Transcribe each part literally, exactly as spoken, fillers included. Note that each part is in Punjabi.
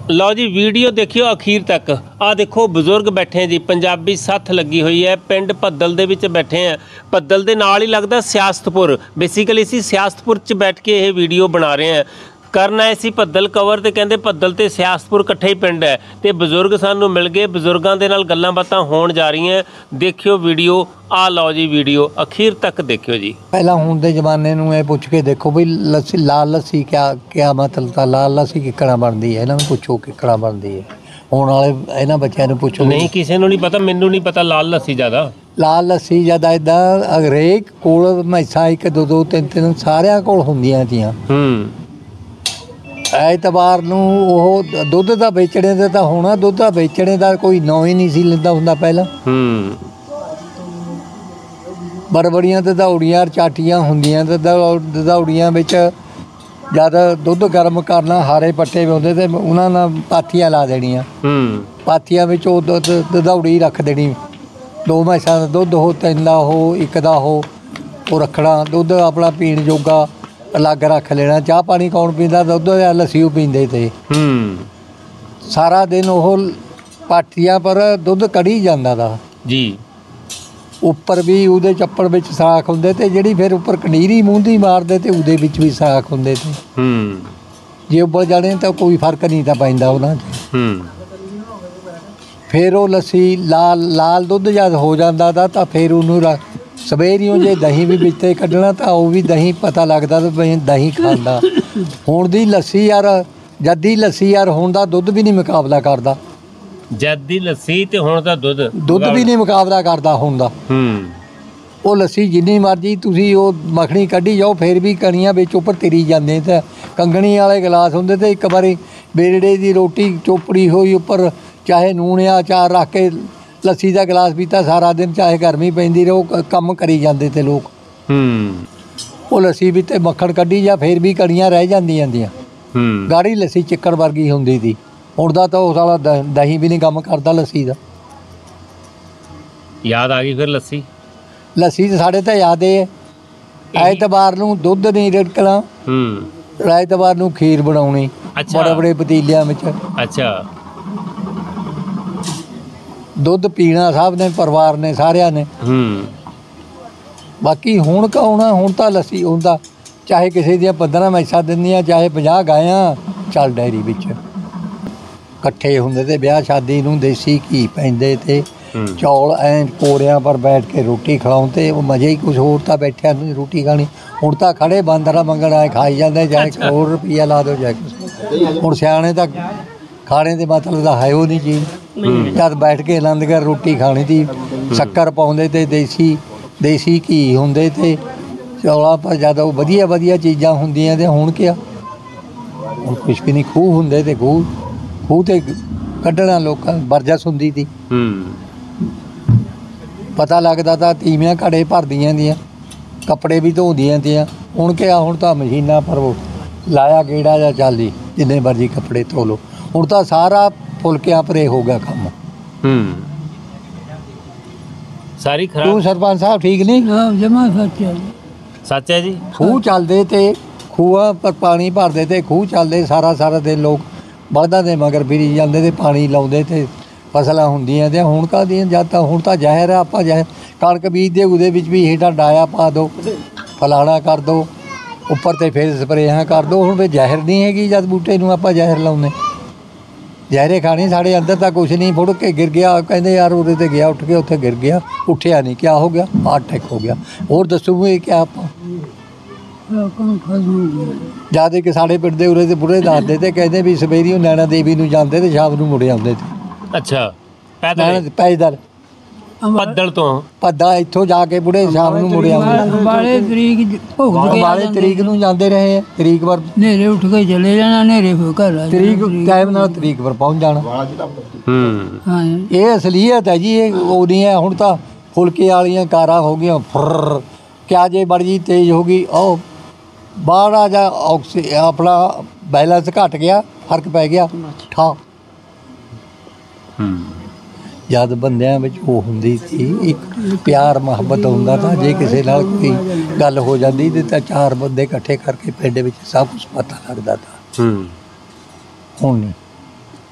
लो जी वीडियो देखियो अखीर तक। आ देखो बजुर्ग बैठे हैं जी, पंजाबी सत्थ लगी हुई है। पिंड भद्दल दे विच बैठे हैं। भद्दल दे नाल ही लगदा सियासतपुर। बेसिकली असीं सियासतपुर च बैठ के ये वीडियो बना रहे हैं। करना ऐसी भद्दल कवर तो कहते भद्दल तो सियासतपुर इकट्ठे ही पिंड है। तो बजुर्ग सानू मिल गए, बजुर्गों के नाल गल्लां बातां होण जा रही हैं। देखियो वीडियो, आ लो जी वीडियो अखीर तक देखियो जी। पहला हुण दे जमाने नूं ये पुछ के देखो भी लस्सी लाल लस्सी क्या क्या मतलब था, लाल लस्सी किकड़ा बनती है, इन्हां नूं पुछो किकड़ा बनती है। हुण वाले इन्हां बच्चों नूं पुछो नहीं, किसी नूं नहीं पता, मैनूं नहीं पता लाल लस्सी ज़्यादा। लाल लस्सी ज़्यादा इदां हरेक कोल मैसां एक दो दो तीन तीन सारिਆਂ ਕੋਲ ਹੁੰਦੀਆਂ ਤੀਆਂ। हूँ ਐਤਵਾਰ ਨੂੰ ਉਹ ਦੁੱਧ ਦਾ ਵੇਚਣੇ ਦਾ ਤਾਂ ਹੋਣਾ, ਦੁੱਧ ਦਾ ਵੇਚਣੇ ਦਾ ਕੋਈ ਨਾਂ ਹੀ ਨਹੀਂ ਸੀ ਲੈਂਦਾ ਹੁੰਦਾ ਪਹਿਲਾਂ। ਹੂੰ ਬੜਬੜੀਆਂ ਤੇ ਦੌੜੀਆਂ ਚਾਟੀਆਂ ਹੁੰਦੀਆਂ ਤੇ ਦੌੜੀਆਂ ਵਿੱਚ ਜਦ ਦੁੱਧ ਗਰਮ ਕਰਨਾ, ਹਾਰੇ ਪੱਟੇ ਆਉਂਦੇ ਤੇ ਉਹਨਾਂ ਨਾਲ ਪਾਥੀਆਂ ਲਾ ਦੇਣੀਆਂ। ਹੂੰ ਪਾਥੀਆਂ ਵਿੱਚ ਉਹ ਦੁੱਧ ਦੌੜੀ ਰੱਖ ਦੇਣੀ। ਦੋ ਮੈਸਾਂ ਦਾ ਦੁੱਧ ਹੋ, ਤਿੰਨ ਦਾ ਹੋ, ਇੱਕ ਦਾ ਹੋ, ਉਹ ਰੱਖਣਾ। ਦੁੱਧ ਆਪਣਾ ਪੀਣ ਜੋਗਾ अलग रख लेना। चाह पानी कौन पींदा, दुध या लस्सी पींदे थे। सारा दिन वो पाठियां पर दुध कढ़ी जाता था जी। उपर भी उहदे चप्पड़ विच साख हुंदे ते, जिहड़ी फिर उपर कनीरी मूंदी मारदे ते उहदे विच भी साख हुंदे ते। जे उबल जाने तो कोई फर्क नहीं था पैंदा उहनां च। फिर वो लस्सी लाल लाल दुध जद हो जाता था तो फिर उहनूं सवेरियों जे दही भी बिच कढ़ना तो वह भी दही पता लगता तो भाई दही खांदा। हुण दी लस्सी यार, जद दी लस्सी यार हुण दा दुध भी नहीं मुकाबला करदा। जद दी लस्सी ते हुण दा दुध दुध भी नहीं मुकाबला करदा हुण दा। वो लस्सी जिन्नी मर्जी तुसीं वो मखनी कढ़ी जाओ फिर भी कणियां विच उपर तिरी जांदे ते कंगणी वाले गिलास हुंदे ते एक बारी बेड़े दी रोटी चोपड़ी होई उपर चाहे नून या अचार रख के लस्सी का गिलास पीता सारा दिन, चाहे गर्मी पैंदी रहे कम करी जाते थे लोग। वो लस्सी भी ते मक्खन कढ़ी जा फिर भी कड़ियाँ रह जांदियां दियां। गाढ़ी लस्सी चिक्कड़ वर्गी हुंदी थी। हुण दा तो साला दही भी नहीं काम करता लस्सी का। याद आ गई फिर लस्सी लस्सी तो साढ़े तो याद है। ऐतवार नूं दुध नहीं रिड़कना, ऐतवार नूं खीर बनाउणी बड़े बड़े पतीलियां विच। अच्छा दुध पीना सब ने, परिवार ने, सारिया ने। बाकी हुण का होना, हुण तां लस्सी हुंदा चाहे किसी दियां पंद्रह मैसां दिंदियां, चाहे पचास गायां, चल डेयरी विच इकट्ठे हुंदे ते ब्याह शादी नूं देसी घी पैंदे ते चौल ऐं कोरियां पर बैठ के रोटी खिलाउंदे। वो मज़े ही कुछ होर तां बैठिया नूं रोटी खानी। हुण तां खड़े बांदरा मंगण आए खाई जांदे, चाहे करोड़ रुपया ला दो चाहे कुछ। हुण सियाणे तां खाने के मतलब का है वो नहीं चीज़। जब बैठ के आनंदगढ़ रोटी खानी थी, शक्कर पाउंदे ते देसी देसी घी हुंदे ते चौलां पर जद वो वधिया वधिया चीज़ां हुंदियां ते हुण क्या हुण कुछ भी नहीं। खूह हुंदे ते खूह खूह ते कड्ढना लोकां बरजस हुंदी थी। पता लगदा था तीवियां घड़े भरदियां दियां, कपड़े भी धोंदियां थियां। हुण क्या हुण तां मशीनां पर वो लाया गेड़ा जा चलदी जिन्ने मर्जी कपड़े धो लो। हुण तां सारा फुलकियां परे हो गया काम। सारी खराब। तू सरपंच साहब ठीक नहीं? हाँ जमा सच है। सच है जी। खूह चलते थे, खूह पर पानी भरते थे, खूह चलते सारा सारा दिन लोग बलदां दे मगर फिरी जाते थे, पानी लाउंदे थे, फसलां हुंदियां ते हुण काहदियां जातां। हुण तां जहर है। आपां जहर कणक बीजदे उहदे विच भी हेठां डाया पा दो, फलाना कर दो, उपर ते फिर स्प्रेहां कर दो। हुण फिर जहर नहीं हैगी जद बूटे नूं आपां जहर लाउने। जहरे खानी साढ़े अंदर तक कुछ नहीं, फुड़ के गिर गया, कहते यार उरे ते गया उठ के उत्थे गिर गया, उठिया नहीं, क्या हो गया? हार्ट अटैक हो गया। और दसो ये क्या आप ज्यादा कि साढ़े पिंड दे उरे ते बुढ़े दसदे ते कहते भी सवेरियों नैना देवी नूं जांदे ते शाम नूं मुड़े आउंदे ते। अच्छा पैदल पैदल पद्दल तो पद्दा इत्थों जाके बुढ़े शाम नूं मुड़े आउंदे। बाले तरीक बाले तरीक नूं जांदे रहे, तरीक पर नेरे उठ के चले जाना, नेरे घर तरीक टाइम नाल तरीक पर पहुंच जाना। हाँ ये असलीयत है जी। ये वो नहीं है। हुण तां फुलके वालियां कारां हो गईयां, फुर्र क्या जे बड़ी तेज हो गई, ओ बाहर जा ऑक्सी अपना बैलेंस घट गया, फर्क पै गया ठा। जद बंदियां विच वो हुंदी सी एक प्यार मुहब्बत हुंदा था। जे किसी नाल कोई गल हो जाती तो चार बंदे इकट्ठे करके पिंड विच सब कुछ पता लगता था। हुण नहीं।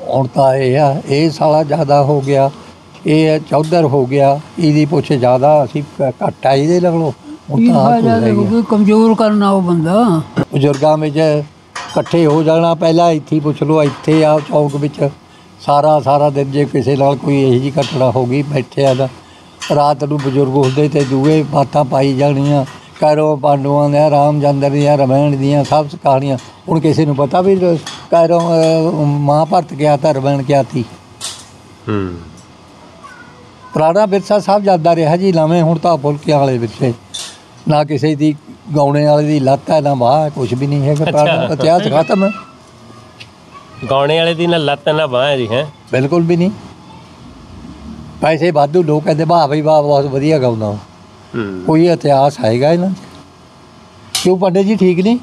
ਹੁਣ ਤਾਂ ਇਹ ਆ ਇਹ ਸਾਲਾ ਜ਼ਿਆਦਾ ਹੋ ਗਿਆ, ਇਹ ਚੌਧਰ ਹੋ ਗਿਆ, ਇਹਦੀ ਪੁੱਛ ਜ਼ਿਆਦਾ ਅਸੀਂ ਘ- ਘੱਟ ਆ ਇਹਦੇ ਨਾਲੋਂ। ਹੁਣ ਕੀ ਤਾਂ ਆਹ ਫਾਇਦਾ ਕੁਝ ਰਹਿ ਗਿਆ। ਕੋਈ ਕਮਜ਼ੋਰ ਕਰਨਾ ਉਹ ਬੰਦਾ। ਬਜ਼ੁਰਗਾਂ ਵਿੱਚ ਇਕੱਠੇ ਹੋ ਜਾਣਾ, ਪਹਿਲਾਂ ਇੱਥੇ ਹੀ ਪੁੱਛ ਲਓ, ਇੱਥੇ ਆ ਚੌਕ ਵਿੱਚ ਸਾਰਾ ਸਾਰਾ ਦਿਨ ਜੇ ਕਿਸੇ ਨਾਲ ਕੋਈ ਇਹੋ ਜਿਹੀ ਘਟਨਾ ਹੋ ਗਈ, ਬੈਠਿਆ ਦਾ ਰਾਤ ਨੂੰ ਬਜ਼ੁਰਗ ਹੁੰਦੇ ਤੇ ਦੂਏ ਬਾਤਾਂ ਪਾਈ ਜਾਣੀਆਂ, ਕੈਰੋਂ ਪਾਂਡਵਾਂ ਦੀਆਂ, ਰਾਮ ਚੰਦਰ ਦੀਆਂ, ਰਮਾਇਣ ਦੀਆਂ ਸਭ ਕਹਾਣੀਆਂ। ਹੁਣ ਕਿਸੇ ਨੂੰ ਪਤਾ ਵੀ ਕੈਰੋਂ ਮਹਾਭਾਰਤ ਕਿਆ ਤਾਂ ਰਮਾਇਣ ਕਿਆ ਸੀ। ਹੂੰ ਪੁਰਾਣਾ ਵਿਰਸਾ ਸਭ ਜਾਂਦਾ ਰਿਹਾ ਜੀ। ਨਵੇਂ ਹੁਣ ਤਾਂ ਫੁਲਕਿਆਂ ਵਾਲੇ ਵਿਰਸੇ, ਨਾ ਕਿਸੇ ਦੀ ਗਾਉਣੇ ਵਾਲੇ ਦੀ ਲੱਤ ਹੈ ਨਾ ਬਾਂਹ, ਕੁਛ ਵੀ ਨਹੀਂ ਹੈਗਾ। ਪੁਰਾਣਾ ਇਤਿਹਾਸ ਖਤਮ ਹੈ, ਗਾਉਣੇ ਵਾਲੇ ਦੀ ਨਾ ਲੱਤ ਨਾ ਬਾਂਹ ਜੀ ਹੈ। ਬਿਲਕੁਲ ਵੀ ਨਹੀਂ। ਪੈਸੇ ਵਾਧੂ, ਲੋਕ ਕਹਿੰਦੇ ਵਾਹ ਬਈ ਵਾਹ ਬਹੁਤ ਵਧੀਆ ਗਾਉਂਦਾ। ਹੂੰ ਕੋਈ ਇਤਿਹਾਸ ਹੈਗਾ ਇਹਨਾਂ 'ਚ? ਕਿਉਂ ਪੰਡਿਤ ਜੀ ਠੀਕ ਨਹੀਂ?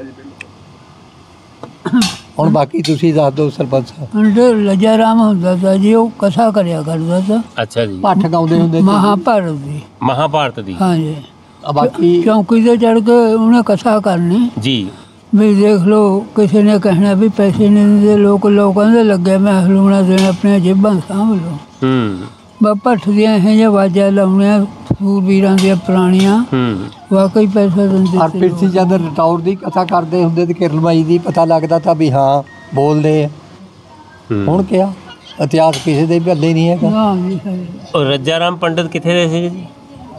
ਹੁਣ ਬਾਕੀ ਤੁਸੀਂ ਦੱਸ ਦਿਓ ਸਰਪੰਚ ਸਾਹਿਬ। ਅੰਡੇ ਲੱਜਾ ਰਾਮ ਹੁੰਦਾ ਤਾ ਜੀ, ਉਹ ਕਥਾ ਕਰਿਆ ਕਰਦਾ ਤਾ ਅੱਛਾ ਜੀ, ਪਾਠ ਗਾਉਂਦੇ ਹੁੰਦੇ ਸੀ। ਮਹਾਭਾਰਤ ਦੀ। ਮਹਾਭਾਰਤ ਦੀ। ਹਾਂਜੀ, ਆ ਬਾਕੀ ਚੌਂਕੀ ਤੇ ਚੜ ਕੇ ਉਹਨੇ ਕਥਾ ਕਰਨੀ ਜੀ। ਵੀ ਦੇਖ ਲਓ, ਕਿਸੇ ਨੇ ਕਹਿਣਾ ਵੀ ਪੈਸੇ ਨਹੀਂ ਦਿੰਦੇ ਲੋਕ, ਲੋਕਾਂ ਦੇ ਲੱਗੇ ਮੈਂ ਹਲੂਣਾ ਦੇਣਾ, ਆਪਣੀਆਂ ਜੇਬਾਂ ਸਾਂਭ ਲਓ। ਹੂੰ ਬਾ ਭੱਠ ਦੀਆਂ ਇਹ ਜਿਹੀਆਂ ਆਵਾਜ਼ਾਂ ਲਾਉਣੀਆਂ ਸੂਰਬੀਰਾਂ ਦੀਆਂ ਪੁਰਾਣੀਆਂ, ਹੂੰ ਵਾਕਈ ਪੈਸਾ ਦਿੰਦੇ ਹਰ ਸੀ ਪਿਰਸੀ ਲੋਕ। ਜਦ ਰਟੌਰ ਦੀ ਕਥਾ ਕਰਦੇ ਹੁੰਦੇ ਤੇ ਕਿਰਲਮਾਈ ਦੀ ਪਤਾ ਲੱਗਦਾ ਤਾਂ ਵੀ ਹਾਂ ਬੋਲਦੇ ਆ। ਹੂੰ। ਹੁਣ ਕਿਆ ਇਤਿਹਾਸ ਕਿਸੇ ਦੇ ਭੱਲੇ ਨਹੀਂ ਹੈਗਾ। ਹਾਂ ਜੀ, ਹੈ। ਉਹ ਰੱਜਾ ਰਾਮ ਪੰਡਿਤ ਕਿੱਥੇ ਦੇ ਸੀਗੇ ਜੀ?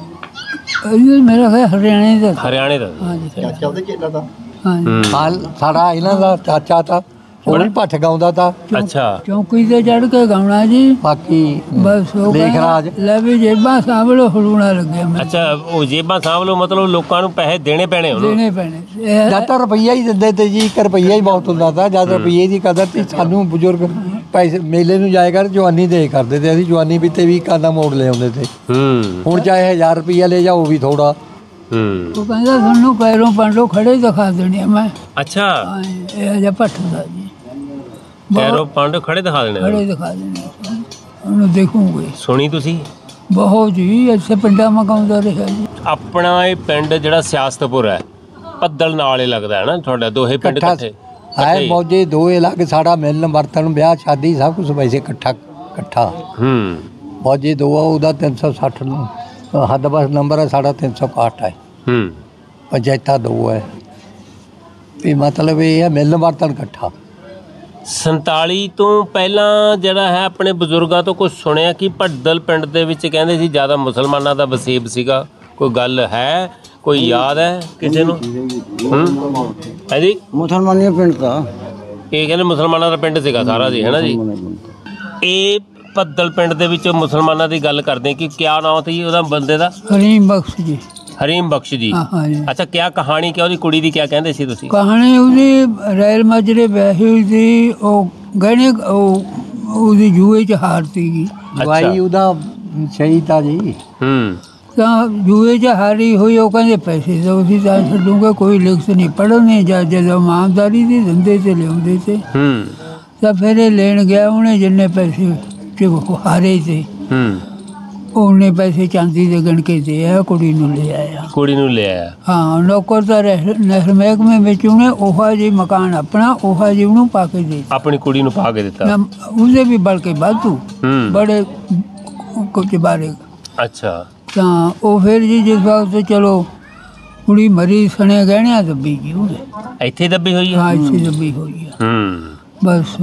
ਇਹ ਮੇਰਾ ਖਿਆਲ ਹਰਿਆਣੇ ਦਾ। ਹਰਿਆਣੇ ਦਾ। ਹਾਂਜੀ ਚਾਚਾ ਉਹਦੇ ਚੇਲਾ ਦਾ ਹਾਂਜੀ। ਹੂੰ ਹਾਲ ਸਾਡਾ ਇਹਨਾਂ ਦਾ ਚਾਚਾ ਤਾਂ ਉਹ ਵੀ ਭੱਠ ਗਾਉਂਦਾ ਤਾਂ। ਅੱਛਾ। ਚੌਂਕੀ ਤੇ ਚੜ ਕੇ ਗਾਉਣਾ ਜੀ, ਬਾਕੀ ਬਸ ਉਹ ਲੇਖ ਕਹਿੰਦਾ, ਰਾਜ ਲੈ ਵੀ ਜੇਬਾਂ ਸਾਂਭ ਲਓ, ਹਲੂਣਾ ਲੱਗਿਆ ਮੈਂ। ਅੱਛਾ, ਉਹ ਜੇਬਾਂ ਸਾਂਭ ਲਓ, ਮਤਲਬ ਲੋਕਾਂ ਨੂੰ ਪੈਸੇ ਦੇਣੇ ਪੈਣੇ ਉਹਨੂੰ। ਦੇਣੇ ਪੈਣੇ ਇਹ- ਜਦ ਤਾਂ ਰੁਪਈਆ ਹੀ ਦਿੰਦੇ ਤੇ ਜੀ, ਇੱਕ ਰੁਪਈਆ ਹੀ ਬਹੁਤ ਹੁੰਦਾ ਤਾਂ। ਜਦ ਰੁਪਈਏ ਦੀ ਕਦਰ ਸੀ, ਸਾਨੂੰ ਬਜ਼ੁਰਗ ਪੈਸੇ ਮੇਲੇ ਨੂੰ ਜਾਇਆ ਕਰ ਜਵਾਨੀ ਦੇ ਕਰਦੇ ਤੇ, ਅਸੀਂ ਜਵਾਨੀ ਵੀ ਤੇ ਵੀ ਕਾਨਾ ਮੋੜ ਲੈ ਆਉਂਦੇ ਤੇ। ਹੂੰ ਹੁਣ ਚਾਹੇ ਹਜ਼ਾਰ ਰੁਪਈਆ ਲੈ ਜਾਓ, ਉਹ ਵੀ ਥੋੜਾ। ਹੂੰ ਉਹ ਕਹਿੰਦਾ ਤੁਹਾਨੂੰ ਪੈਰੋਂ ਪੰਡੋ ਖੜੇ ਦਿਖਾ ਦੇਣੇ ਆ ਮੈਂ। ਅੱਛਾ, ਹਾਂ, ਇਹ ਜਿਹਾ ਭੱਠ ਦਾ ਜੀ, ਪੈਰੋਂ ਪੰਡ ਖੜੇ ਦਿਖਾ ਦੇਣੇ ਖੜੇ ਉਹਨੂੰ। ਦਿਖਾ ਦੇਣੇ ਆ। ਉਹਨੂੰ ਦੇਖੂਗੇ ਸੁਣੀ ਤੁਸੀਂ? ਬਹੁਤ ਜੀ, ਇੱਥੇ ਪਿੰਡਾਂ ਮਕਾਉਂਦਾ ਰਿਹਾ ਜੀ। ਆਪਣਾ ਇਹ ਪਿੰਡ ਜਿਹੜਾ ਸਿਆਸਤਪੁਰ ਹੈ, ਪੱਦਲ ਨਾਲ ਹੀ ਲੱਗਦਾ ਹੈ ਨਾ ਤੁਹਾਡਾ? ਦੋਹੇ ਪਿੰਡ ਇਕੱਠਾ ਇਕੱਠੇ ਹੈ ਇਕੱਠੇ ਹੀ? ਮੌਜੇ ਦੋ ਅਲੱਗ, ਸਾਡਾ ਮਿਲਣ ਵਰਤਨ ਵਿਆਹ ਸ਼ਾਦੀ ਸਭ ਕੁਝ ਵੈਸੇ ਇਕੱਠਾ ਇਕੱਠਾ। ਹੂੰ ਮੌਜੇ ਦੋ ਆ, ਉਹਦਾ ਤਿੰਨ ਸੌ ਸੱਠ ਨੂੰ ਹੱਦ ਬਸ ਨੰਬਰ ਹੈ, ਸਾਡਾ ਤਿੰਨ ਸੌ ਇਕਾਹਠ ਹੈ। ਹੂੰ ਪੰਚਾਇਤਾਂ ਦੋ ਹੈ ਵੀ, ਮਤਲਬ ਇਹ ਹੈ ਮਿਲਣ ਵਰਤਨ ਇਕੱਠਾ। ਸੰਤਾਲੀ ਤੋਂ ਪਹਿਲਾਂ ਜਿਹੜਾ ਹੈ ਆਪਣੇ ਬਜ਼ੁਰਗਾਂ ਤੋਂ ਕੁਝ ਸੁਣਿਆ ਕਿ ਭੱਦਲ ਪਿੰਡ ਦੇ ਵਿੱਚ ਕਹਿੰਦੇ ਸੀ ਜ਼ਿਆਦਾ ਮੁਸਲਮਾਨਾਂ ਦਾ ਵਸੇਬ ਸੀਗਾ, ਕੋਈ ਗੱਲ ਹੈ, ਕੋਈ ਯਾਦ ਹੈ ਕਿਸੇ ਨੂੰ? ਹੂੰ ਹੈ ਜੀ, ਮੁਸਲਮਾਨੀ ਪਿੰਡ ਤਾਂ ਇਹ ਕਹਿੰਦੇ ਮੁਸਲਮਾਨਾਂ ਦਾ ਪਿੰਡ ਸੀਗਾ ਸਾਰਾ ਜੀ, ਹੈ ਨਾ ਜੀ? ਇਹ ਭੱਦਲ ਪਿੰਡ ਦੇ ਵਿੱਚ ਮੁਸਲਮਾਨਾਂ ਦੀ ਗੱਲ ਕਰਦੇ ਕਿ ਕਿਆ ਨਾਮ ਸੀ ਉਹਦਾ ਬੰਦੇ ਦਾ? ਹਰੀਮ ਬਖਸ਼ ਜੀ। ਹਰੀਮ ਬਖਸ਼ ਜੀ। ਹਾਂ ਹਾਂ ਜੀ। ਅੱਛਾ, ਕਿਆ ਕਹਾਣੀ, ਕਿਆ ਉਹਦੀ ਕੁੜੀ ਦੀ ਕਿਆ ਕਹਿੰਦੇ ਸੀ ਤੁਸੀਂ? ਕਹਾਣੀ ਉਹਦੀ ਰੈਲ ਮਾਜਰੇ ਵਿਆਹੀ ਹੋਈ ਸੀ, ਉਹ ਗਹਿਣੇ ਉਹ ਉਹਦੀ ਜੂਏ 'ਚ ਹਾਰਤੀ ਗਈ। ਜਵਾਈ ਉਹਦਾ ਸ਼ਹੀਦ ਆ ਜੀ। ਹੂੰ ਤਾਂ ਜੂਏ 'ਚ ਹਾਰੀ ਹੋਈ, ਉਹ ਕਹਿੰਦੇ ਪੈਸੇ ਦਿਓ, ਅਸੀਂ ਤਾਂ ਛੱਡੂਗੇ, ਕੋਈ ਲਿਖਤ ਨਹੀਂ ਪੜ੍ਹਨੇ, ਜਾਂ ਜਦੋਂ ਇਮਾਨਦਾਰੀ ਦੀ ਧੰਦੇ ਤੇ ਲਿਆਉਂਦੇ ਤੇ। ਹੂੰ ਤਾਂ ਫਿਰ ਇਹ ਲੈਣ ਗਿਆ, ਉਹਨੇ ਜਿੰਨੇ ਪੈਸੇ 'ਚ ਹਾਰੇ ਤੇ ਹੂੰ ਉਹਨੇ ਪੈਸੇ ਚਾਂਦੀ ਦੇ ਗਣ ਕੇ ਦੇ ਆਇਆ, ਕੁੜੀ ਨੂੰ ਲੈ ਆਇਆ। ਕੁੜੀ ਨੂੰ ਲੈ ਆਇਆ। ਹਾਂ, ਨੌਕਰ ਤਾਂ ਰਹਿ- ਨਹਿਰ ਮਹਿਕਮੇ ਵਿੱਚ ਉਹਨੇ ਉਹਾ ਜੀ ਮਕਾਨ ਆਪਣਾ ਉਹਾ ਜੀ ਉਹਨੂੰ ਪਾ ਕੇ ਦੇ ਦਿੱਤਾ। ਆਪਣੀ ਕੁੜੀ ਨੂੰ ਪਾ ਕੇ ਦਿੱਤਾ। ਨਾ, ਉਹਦੇ ਵੀ ਬਲਕਿ ਵਾਧੂ ਹੂੰ ਬੜੇ ਕੁਝ ਬਾਰੇ। ਅੱਛਾ। ਤਾਂ ਉਹ ਫਿਰ ਜੀ ਜਿਸ ਵਕਤ ਚਲੋ ਕੁੜੀ ਮਰੀ, ਸਣੇ ਗਹਿਣਿਆਂ ਦੱਬੀ ਗਈ ਉਹਦੇ। ਇੱਥੇ ਦੱਬੀ ਹੋਈ ਹੈ? ਹਾਂ, ਇੱਥੇ ਦੱਬੀ ਹੋਈ ਆ ਹੂੰ ਬਸ।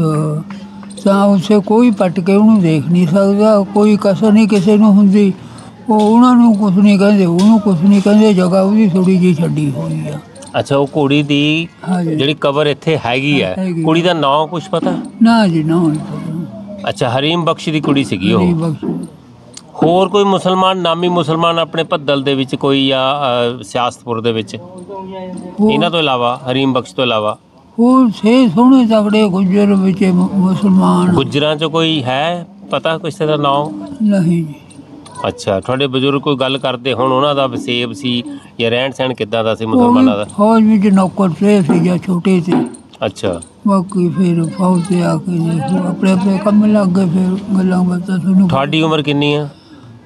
ਤਾਂ ਉਸੇ ਕੋਈ ਪੱਟ ਕੇ ਉਹਨੂੰ ਦੇਖ ਨਹੀਂ ਸਕਦਾ, ਕੋਈ ਕਸਰ ਨਹੀਂ ਕਿਸੇ ਨੂੰ ਹੁੰਦੀ। ਉਹ ਉਹਨਾਂ ਨੂੰ ਕੁਛ ਨਹੀਂ ਕਹਿੰਦੇ, ਉਹਨੂੰ ਕੁਛ ਨਹੀਂ ਕਹਿੰਦੇ, ਜਗ੍ਹਾ ਉਹਦੀ ਥੋੜੀ ਜਿਹੀ ਛੱਡੀ ਹੋਈ ਆ। ਅੱਛਾ, ਉਹ ਕੁੜੀ ਦੀ ਹਾਂਜੀ। ਜਿਹੜੀ ਕਬਰ ਇੱਥੇ ਹੈਗੀ ਹੈ, ਹੈਗੀ। ਕੁੜੀ ਦਾ ਨਾਮ ਕੁਝ ਪਤਾ? ਨਾ ਜੀ, ਨਾ ਨਹੀਂ ਪਤਾ। ਅੱਛਾ, ਹਰੀਮ ਬਖਸ਼ ਦੀ ਕੁੜੀ ਸੀਗੀ ਹਰੀ ਉਹ। ਬਖਸ਼। ਹੋਰ ਕੋਈ ਮੁਸਲਮਾਨ, ਨਾਮੀ ਮੁਸਲਮਾਨ ਆਪਣੇ ਭੱਦਲ ਦੇ ਵਿੱਚ ਕੋਈ, ਜਾਂ ਅ, ਸਿਆਸਤਪੁਰ ਦੇ ਵਿੱਚ, ਉਹ- ਇਹਨਾਂ ਤੋਂ ਇਲਾਵਾ, ਹਰੀਮ ਬਖਸ਼ ਤੋਂ ਇਲਾਵਾ? ਉਹ ਸੇ ਸੋਹਣੇ ਤਗੜੇ ਗੁੱਜਰ ਵਿੱਚ ਮੁ- ਮੁਸਲਮਾਨ ਗੁੱਜਰਾਂ 'ਚ ਕੋਈ ਹੈ ਪਤਾ ਕਿਸੇ ਦਾ ਨਾਮ? ਨਹੀਂ ਜੀ। ਅੱਛਾ, ਤੁਹਾਡੇ ਬਜ਼ੁਰਗ ਕੋਈ ਗੱਲ ਕਰਦੇ ਹੁਣ ਉਹਨਾਂ ਦਾ ਵਸੇਬ ਸੀ ਜਾਂ ਰਹਿਣ ਸਹਿਣ ਕਿੱਦਾਂ ਦਾ ਸੀ ਉਹ ਮੁਸਲਮਾਨਾਂ ਵੀ ਦਾ? ਫੌਜ ਵਿੱਚ ਨੌਕਰ ਸੇ ਸੀ ਜਾਂ ਛੋਟੇ ਸੀ। ਅੱਛਾ। ਬਾਕੀ ਫਿਰ ਫੌਜ ਤੇ ਆ ਕੇ ਦੇਖੋ ਆਪਣੇ ਆਪਣੇ ਕੰਮ ਲੱਗ ਗਏ, ਫਿਰ ਗੱਲਾਂ ਬਾਤਾਂ ਸੁਣੋ। ਤੁਹਾਡੀ ਉਮਰ ਕਿੰਨੀ ਆ?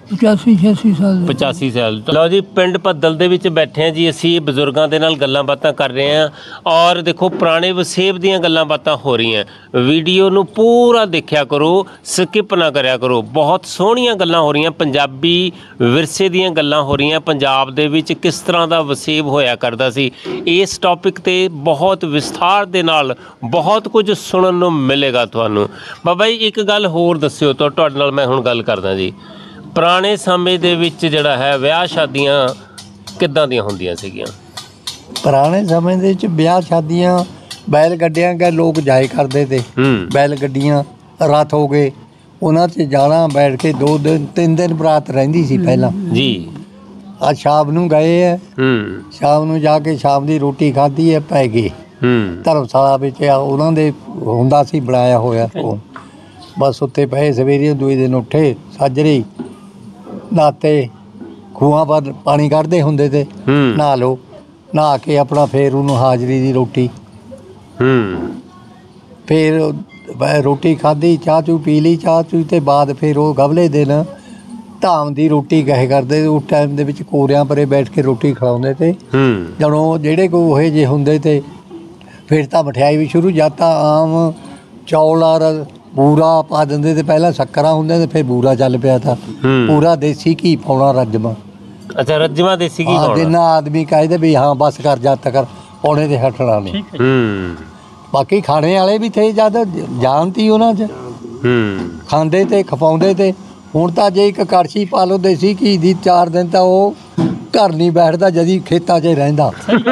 ਪਚਾਸੀ ਛਿਆਸੀ ਸਾਲ ਦੇ। ਪਚਾਸੀ ਸਾਲ। ਲਓ ਜੀ, ਪਿੰਡ ਭੱਦਲ ਦੇ ਵਿੱਚ ਬੈਠੇ ਹਾਂ ਜੀ ਅਸੀਂ, ਬਜ਼ੁਰਗਾਂ ਦੇ ਨਾਲ ਗੱਲਾਂ ਬਾਤਾਂ ਕਰ ਰਹੇ ਹਾਂ ਔਰ ਦੇਖੋ ਪੁਰਾਣੇ ਵਸੇਬ ਦੀਆਂ ਗੱਲਾਂ ਬਾਤਾਂ ਹੋ ਰਹੀਆਂ। ਵੀਡੀਓ ਨੂੰ ਪੂਰਾ ਦੇਖਿਆ ਕਰੋ, ਸਕਿਪ ਨਾ ਕਰਿਆ ਕਰੋ। ਬਹੁਤ ਸੋਹਣੀਆਂ ਗੱਲਾਂ ਹੋ ਰਹੀਆਂ, ਪੰਜਾਬੀ ਵਿਰਸੇ ਦੀਆਂ ਗੱਲਾਂ ਹੋ ਰਹੀਆਂ। ਪੰਜਾਬ ਦੇ ਵਿੱਚ ਕਿਸ ਤਰ੍ਹਾਂ ਦਾ ਵਸੇਬ ਹੋਇਆ ਕਰਦਾ ਸੀ, ਇਸ ਟੌਪਿਕ ਤੇ ਬਹੁਤ ਵਿਸਥਾਰ ਦੇ ਨਾਲ ਬਹੁਤ ਕੁਝ ਸੁਣਨ ਨੂੰ ਮਿਲੇਗਾ ਤੁਹਾਨੂੰ। ਬਾਬਾ ਜੀ ਇੱਕ ਗੱਲ ਹੋਰ ਦੱਸਿਓ, ਤਾਂ ਤੁਹਾਡੇ ਨਾਲ ਮੈਂ ਹੁਣ ਗੱਲ ਕਰਦਾ ਜੀ। ਪੁਰਾਣੇ ਸਮੇਂ ਦੇ ਵਿੱਚ ਜਿਹੜਾ ਹੈ ਵਿਆਹ ਸ਼ਾਦੀਆਂ ਕਿੱਦਾਂ ਦੀਆਂ ਹੁੰਦੀਆਂ ਸੀਗੀਆਂ? ਪੁਰਾਣੇ ਸਮੇਂ ਦੇ ਵਿੱਚ ਵਿਆਹ ਸ਼ਾਦੀਆਂ ਬੈਲ ਗੱਡੀਆਂ ਕੇ ਲੋਕ ਜਾਏ ਕਰਦੇ ਤੇ। ਹੂੰ ਬੈਲ ਗੱਡੀਆਂ ਰਥ ਹੋ ਗਏ, ਉਹਨਾਂ 'ਚ ਜਾਣਾ ਬੈਠ ਕੇ। ਦੋ ਦਿਨ ਤਿੰਨ ਦਿਨ ਬਰਾਤ ਰਹਿੰਦੀ ਸੀ ਪਹਿਲਾਂ ਜੀ। ਅੱਜ ਸ਼ਾਮ ਨੂੰ ਗਏ ਹੈ, ਹੂੰ ਸ਼ਾਮ ਨੂੰ ਜਾ ਕੇ ਸ਼ਾਮ ਦੀ ਰੋਟੀ ਖਾਧੀ ਹੈ, ਪੈ ਗਏ ਹੂੰ ਧਰਮਸ਼ਾਲਾ ਵਿੱਚ। ਆ ਉਹਨਾਂ ਦੇ ਹੁੰਦਾ ਸੀ ਬਣਾਇਆ ਹੋਇਆ ਉਹ, ਬਸ ਉੱਥੇ ਪਏ। ਸਵੇਰੇ ਦੂਏ ਦਿਨ ਉੱਠੇ, ਸਾਜਰੇ ਨਹਾਤੇ, ਖੂਹਾਂ ਪਰ ਪਾਣੀ ਕੱਢਦੇ ਹੁੰਦੇ ਤੇ, ਹੂੰ ਨਹਾ ਲਓ। ਨਹਾ ਕੇ ਆਪਣਾ ਫੇਰ ਉਹਨੂੰ ਹਾਜ਼ਰੀ ਦੀ ਰੋਟੀ, ਹੂੰ ਫੇਰ ਬ- ਰੋਟੀ ਖਾਧੀ, ਚਾਹ ਚੂ ਪੀ ਲਈ। ਚਾਹ ਚੂ ਤੇ ਬਾਅਦ ਫਿਰ ਉਹ ਗਵਲੇ ਦਿਨ ਧਾਮ ਦੀ ਰੋਟੀ ਕਹੇ ਕਰਦੇ। ਉਸ ਟਾਈਮ ਦੇ ਵਿੱਚ ਕੋਰਿਆਂ ਪਰੇ ਬੈਠ ਕੇ ਰੋਟੀ ਖਿਲਾਉਂਦੇ ਤੇ। ਹੂੰ ਜਦੋਂ ਜਿਹੜੇ ਕੋਈ ਉਹੇ ਜਿਹੇ ਹੁੰਦੇ ਤੇ ਫਿਰ ਤਾਂ ਮਠਿਆਈ ਵੀ ਸ਼ੁਰੂ। ਜਾਂ ਤਾਂ ਆਮ ਚੌਲ ਔਰ ਬੂਰਾ ਪਾ ਦਿੰਦੇ ਤੇ, ਪਹਿਲਾਂ ਸ਼ੱਕਰਾਂ ਹੁੰਦੇ ਤੇ ਫਿਰ ਬੂਰਾ ਚੱਲ ਪਿਆ ਤਾ। ਹੂੰ। ਪੂਰਾ ਦੇਸੀ ਘੀ ਪਾਉਣਾ ਰੱਜਮਾ। ਅੱਛਾ, ਰੱਜਵਾ ਦੇਸੀ ਕੀ ਹਾਂ, ਖਾਣਾ? ਜਿੰਨਾ ਆਦਮੀ ਕਹਿੰਦੇ ਵੀ ਹਾਂ ਬਸ ਕਰ, ਜਦ ਤੱਕ ਪੌਣੇ ਤੇ ਹਟਣਾ ਨਹੀਂ। ਹੂੰ ਬਾਕੀ ਖਾਣੇ ਵਾਲੇ ਵੀ ਥੇ, ਜਦ ਜਾਣਤੀ ਉਹਨਾਂ 'ਚ ਹੂੰ ਖਾਂਦੇ ਤੇ ਖਪਾਉਂਦੇ ਤੇ। ਹੁਣ ਤਾਂ ਜੇ ਇੱਕ ਕੜਛੀ ਪਾ ਲਓ ਦੇਸੀ ਘੀ ਦੀ, ਚਾਰ ਦਿਨ ਤਾਂ ਉਹ ਘਰ ਨਹੀਂ ਬੈਠਦਾ, ਜਦੀ ਖੇਤਾਂ 'ਚ ਰਹਿੰਦਾ।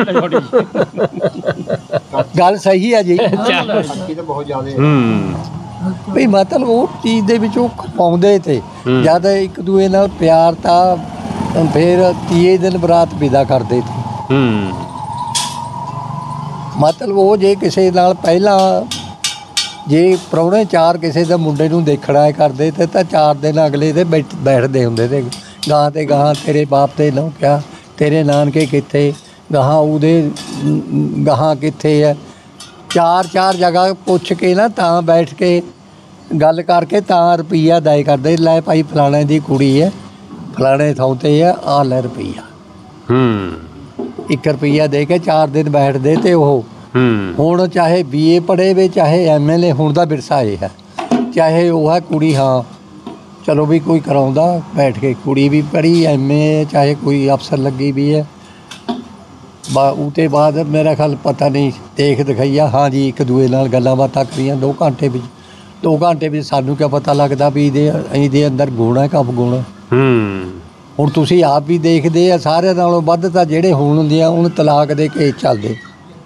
ਗੱਲ ਸਹੀ ਹੈ ਜੀ। ਹੂੰ ਵੀ ਮਤਲਬ ਉਹ ਚੀਜ਼ ਦੇ ਵਿੱਚ ਉਹ ਖਪਾਉਂਦੇ ਤੇ। ਹੂੰ। ਜਦ ਇੱਕ ਦੂਏ ਨਾਲ ਪਿਆਰ ਤਾਂ ਫਿਰ ਤੀਏ ਦਿਨ ਬਰਾਤ ਵਿਦਾ ਕਰਦੇ ਤੇ। ਹੂੰ ਮਤਲਬ ਉਹ ਜੇ ਕਿਸੇ ਨਾਲ ਪਹਿਲਾਂ ਜੇ ਪ੍ਰਾਹੁਣੇ ਚਾਰ ਕਿਸੇ ਦੇ ਮੁੰਡੇ ਨੂੰ ਦੇਖਣਾ ਕਰਦੇ ਤੇ, ਤਾਂ ਚਾਰ ਦਿਨ ਅਗਲੇ ਦੇ ਬੈਠ ਬੈਠਦੇ ਹੁੰਦੇ ਤੇ। ਗਾਂ ਤੇ ਗਾਂ ਤੇਰੇ ਬਾਪ ਤੇ ਲਹੁ ਕਿਆ, ਤੇਰੇ ਨਾਨਕੇ ਕਿੱਥੇ, ਗਾਹਾਂ ਉਹਦੇ ਗਾਹਾਂ ਕਿੱਥੇ ਹੈ। ਚਾਰ ਚਾਰ ਜਗ੍ਹਾ ਪੁੱਛ ਕੇ ਨਾ, ਤਾਂ ਬੈਠ ਕੇ ਗੱਲ ਕਰਕੇ ਤਾਂ ਰੁਪਈਆ ਦਾਇ ਕਰਦੇ। ਲੈ ਭਾਈ ਫਲਾਣੇ ਦੀ ਕੁੜੀ ਹੈ, ਫਲਾਣੇ ਥਾਂ 'ਤੇ ਹੈ, ਆ ਲੈ ਰੁਪਈਆ। ਹੂੰ ਇੱਕ ਰੁਪਈਆ ਦੇ ਕੇ ਚਾਰ ਦਿਨ ਬੈਠਦੇ ਤੇ ਉਹ। ਹੂੰ ਹੁਣ ਚਾਹੇ ਬੀ ਏ ਪੜ੍ਹੇ ਵੇ, ਚਾਹੇ ਐਮ ਐਲ ਏ, ਹੁਣ ਦਾ ਵਿਰਸਾ ਇਹ ਹੈ। ਚਾਹੇ ਉਹ ਹੈ ਕੁੜੀ, ਹਾਂ ਚਲੋ ਵੀ ਕੋਈ ਕਰਾਉਂਦਾ ਬੈਠ ਕੇ, ਕੁੜੀ ਵੀ ਪੜ੍ਹੀ ਐਮ ਏ, ਚਾਹੇ ਕੋਈ ਅਫਸਰ ਲੱਗੀ ਵੀ ਹੈ। ਬਾ ਉਹ ਤੋਂ ਬਾਅਦ ਮੇਰਾ ਖਿਆਲ ਪਤਾ ਨਹੀਂ ਦੇਖ ਦਿਖਾਈਆ, ਹਾਂ ਜੀ ਇੱਕ ਦੂਏ ਨਾਲ ਗੱਲਾਂ ਬਾਤਾਂ ਕਰੀਆਂ ਦੋ ਘੰਟੇ ਵਿੱਚ। ਦੋ ਘੰਟੇ ਵਿੱਚ ਸਾਨੂੰ ਕਿਆ ਪਤਾ ਲੱਗਦਾ ਵੀ ਇਹਦੇ ਇਹਦੇ ਅੰਦਰ ਗੁਣ ਹੈ ਕਬ ਗੁਣ ਹੈ। ਹੂੰ ਹੁਣ ਤੁਸੀਂ ਆਪ ਵੀ ਦੇਖਦੇ ਆ, ਸਾਰਿਆਂ ਨਾਲੋਂ ਵੱਧ ਤਾਂ ਜਿਹੜੇ ਹੁਣ ਹੁੰਦੇ ਆ, ਹੁਣ ਤਲਾਕ ਦੇ ਕੇਸ ਚੱਲਦੇ।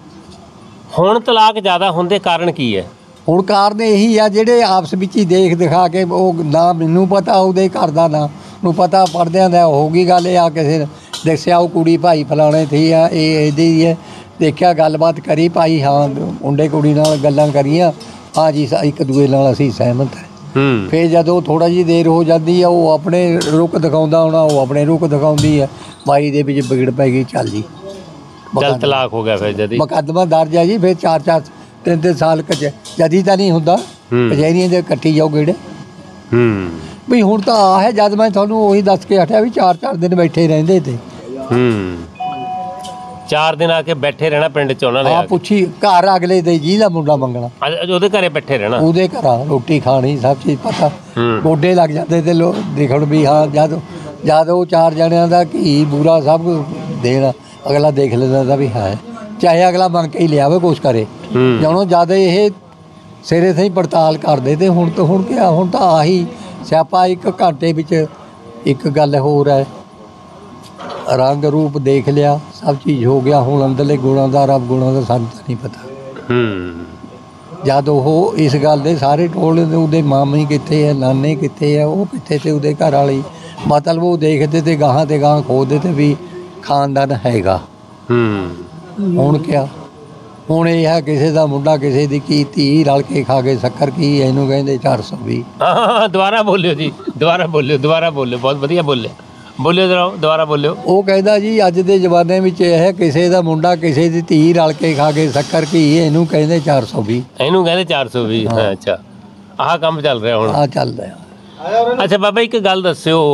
ਹੁਣ ਤਲਾਕ ਜ਼ਿਆਦਾ ਹੁੰਦੇ ਕਾਰਨ ਕੀ ਹੈ? ਹੁਣ ਕਾਰਨ ਇਹੀ ਆ, ਜਿਹੜੇ ਆਪਸ ਵਿੱਚ ਹੀ ਦੇਖ ਦਿਖਾ ਕੇ, ਉਹ ਨਾ ਮੈਨੂੰ ਪਤਾ ਉਹਦੇ ਘਰ ਦਾ, ਨਾ ਨੂੰ ਪਤਾ ਪੜਦਿਆਂ ਦਾ ਹੋ ਗਈ ਗੱਲ। ਇਹ ਆ ਕਿਸੇ ਨੇ ਦੱਸਿਆ ਉਹ ਕੁੜੀ ਭਾਈ ਫਲਾਣੇ ਥੀ ਆ, ਇਹ ਇਹਦੀ ਹੈ, ਦੇਖਿਆ ਗੱਲਬਾਤ ਕਰੀ ਭਾਈ, ਹਾਂ ਮੁੰਡੇ ਕੁੜੀ ਨਾਲ ਗੱਲਾਂ ਕਰੀਆਂ, ਹਾਂ ਜੀ ਇੱਕ ਦੂਏ ਨਾਲ ਅਸੀਂ ਸਹਿਮਤ ਹੈ। ਹੂੰ ਫਿਰ ਜਦੋਂ ਥੋੜਾ ਜਿਹੀ ਦੇਰ ਹੋ ਜਾਂਦੀ ਆ, ਉਹ ਆਪਣੇ ਰੁਕ ਦਿਖਾਉਂਦਾ ਹੋਣਾ, ਉਹ ਆਪਣੇ ਰੁਕ ਦਿਖਾਉਂਦੀ ਹੈ, ਬਾਈ ਦੇ ਵਿੱਚ ਵਿਗੜ ਪੈ ਗਈ। ਚੱਲ ਜੀ ਚੱਲ ਤਲਾਕ ਹੋ ਗਿਆ ਫਿਰ ਜਦੀ। ਮੁਕੱਦਮਾ ਦਰਜ ਹੈ ਜੀ। ਫਿਰ ਚਾਰ ਚਾਰ ਤਿੰਨ ਤਿੰਨ ਸਾਲ ਕਚ ਜਦੀ ਤਾਂ ਨਹੀਂ ਹੁੰਦਾ, ਹੂੰ। ਕਚਹਿਰੀਆਂ ਦੇ ਕੱਟੀ ਜਾਓ ਗੇੜੇ। ਹੂੰ ਵੀ ਹੁਣ ਤਾਂ ਆ ਹੈ, ਜਦ ਮੈਂ ਤੁਹਾਨੂੰ ਉਹੀ ਦੱਸ ਕੇ ਹਟਿਆ ਵੀ ਚਾਰ ਚਾਰ ਦਿਨ ਬੈਠੇ ਰਹਿੰਦੇ ਤੇ। ਹੂੰ ਚਾਰ ਦਿਨ ਆ ਕੇ ਬੈਠੇ ਰਹਿਣਾ ਪਿੰਡ ਚ ਉਹਨਾਂ ਨੇ ਆ ਆ ਕੇ। ਪੁੱਛੀ ਘਰ ਅਗਲੇ ਦੇ ਜੀ ਦਾ ਮੁੰਡਾ ਮੰਗਣਾ, ਅੱਜ ਉਹਦੇ ਘਰੇ ਬੈਠੇ ਰਹਿਣਾ। ਉਹਦੇ ਘਰਾਂ ਰੋਟੀ ਖਾਣੀ, ਸਭ ਚੀਜ਼ ਪਤਾ। ਹੂੰ ਗੋਡੇ ਲੱਗ ਜਾਂਦੇ ਤੇ ਲੋ ਦੇਖਣ ਵੀ ਹਾਂ, ਜਦ ਜਦ ਉਹ ਚਾਰ ਜਣਿਆਂ ਦਾ ਘੀ ਬੂਰਾ ਸਭ ਦੇਣਾ, ਅਗਲਾ ਦੇਖ ਲੈਂਦਾ ਤਾਂ ਵੀ ਹੈ, ਚਾਹੇ ਅਗਲਾ ਮੰਗ ਕੇ ਹੀ ਲਿਆਵੇ ਕੁਛ ਕਰੇ। ਹੂੰ ਜਦੋਂ ਜਦ ਇਹ ਸਿਰੇ ਸਹੀ ਪੜਤਾਲ ਕਰਦੇ ਤੇ ਹੁਣ ਤਾਂ ਹੁਣ ਕਿਆ, ਹੁਣ ਤਾਂ ਆਹੀ ਸਿਆਪਾ। ਇੱਕ ਘੰਟੇ ਵਿੱਚ ਇੱਕ ਗੱਲ ਹੋਰ ਹੈ, ਰੰਗ ਰੂਪ ਦੇਖ ਲਿਆ, ਸਭ ਚੀਜ਼ ਹੋ ਗਿਆ। ਹੁਣ ਅੰਦਰਲੇ ਗੁਣਾਂ ਦਾ, ਰੱਬ ਗੁਣਾਂ ਦਾ ਸਾਨੂੰ ਤਾਂ ਨਹੀਂ ਪਤਾ। ਹੂੰ ਜਦ ਉਹ ਇਸ ਗੱਲ ਦੇ ਸਾਰੇ ਟੋਲੇ ਦੇ, ਉਹਦੇ ਮਾਮੇ ਕਿੱਥੇ ਹੈ, ਨਾਨੇ ਕਿੱਥੇ ਹੈ, ਉਹ ਕਿੱਥੇ ਤੇ ਉਹਦੇ ਘਰ ਵਾਲੀ, ਮਤਲਬ ਉਹ ਦੇਖਦੇ ਤੇ ਗਾਹਾਂ ਤੇ ਗਾਹਾਂ ਖੋਦਦੇ ਤੇ ਵੀ ਖਾਨਦਾਨ ਹੈਗਾ। ਹੂੰ ਹੁਣ ਕਿਆ, ਹੁਣ ਇਹ ਹੈ ਕਿਸੇ ਦਾ ਮੁੰਡਾ ਕਿਸੇ ਦੀ ਕੀ ਧੀ ਰਲ ਕੇ ਖਾ ਕੇ ਸ਼ੱਕਰ ਕੀ, ਇਹਨੂੰ ਕਹਿੰਦੇ ਚਾਰ ਸੌ ਵੀਹ। ਹਾਂ ਦੁਬਾਰਾ ਬੋਲਿਓ ਜੀ, ਦੁਬਾਰਾ ਬੋਲਿਓ, ਦੁਬਾਰਾ ਬੋਲਿਓ, ਬਹੁਤ ਵਧੀਆ ਬੋਲੇ, ਬੋਲਿਓ ਜਰਾ, ਦੁਬਾਰਾ ਬੋਲਿਓ। ਉਹ ਕਹਿੰਦਾ ਜੀ ਅੱਜ ਦੇ ਜ਼ਮਾਨੇ ਵਿੱਚ ਇਹ ਹੈ, ਕਿਸੇ ਦਾ ਮੁੰਡਾ ਕਿਸੇ ਦੀ ਧੀ ਰਲ ਕੇ ਖਾ ਕੇ ਸ਼ੱਕਰ ਕੀ, ਇਹਨੂੰ ਕਹਿੰਦੇ ਚਾਰ ਸੌ ਵੀਹ। ਇਹਨੂੰ ਕਹਿੰਦੇ ਚਾਰ ਸੌ ਵੀਹ। ਹਾਂ ਅੱਛਾ, ਆਹ ਕੰਮ ਚੱਲ ਰਿਹਾ ਹੁਣ। ਆ ਚੱਲਦਾ ਆ। ਅੱਛਾ ਬਾਬਾ ਇੱਕ ਗੱਲ ਦੱਸਿਓ,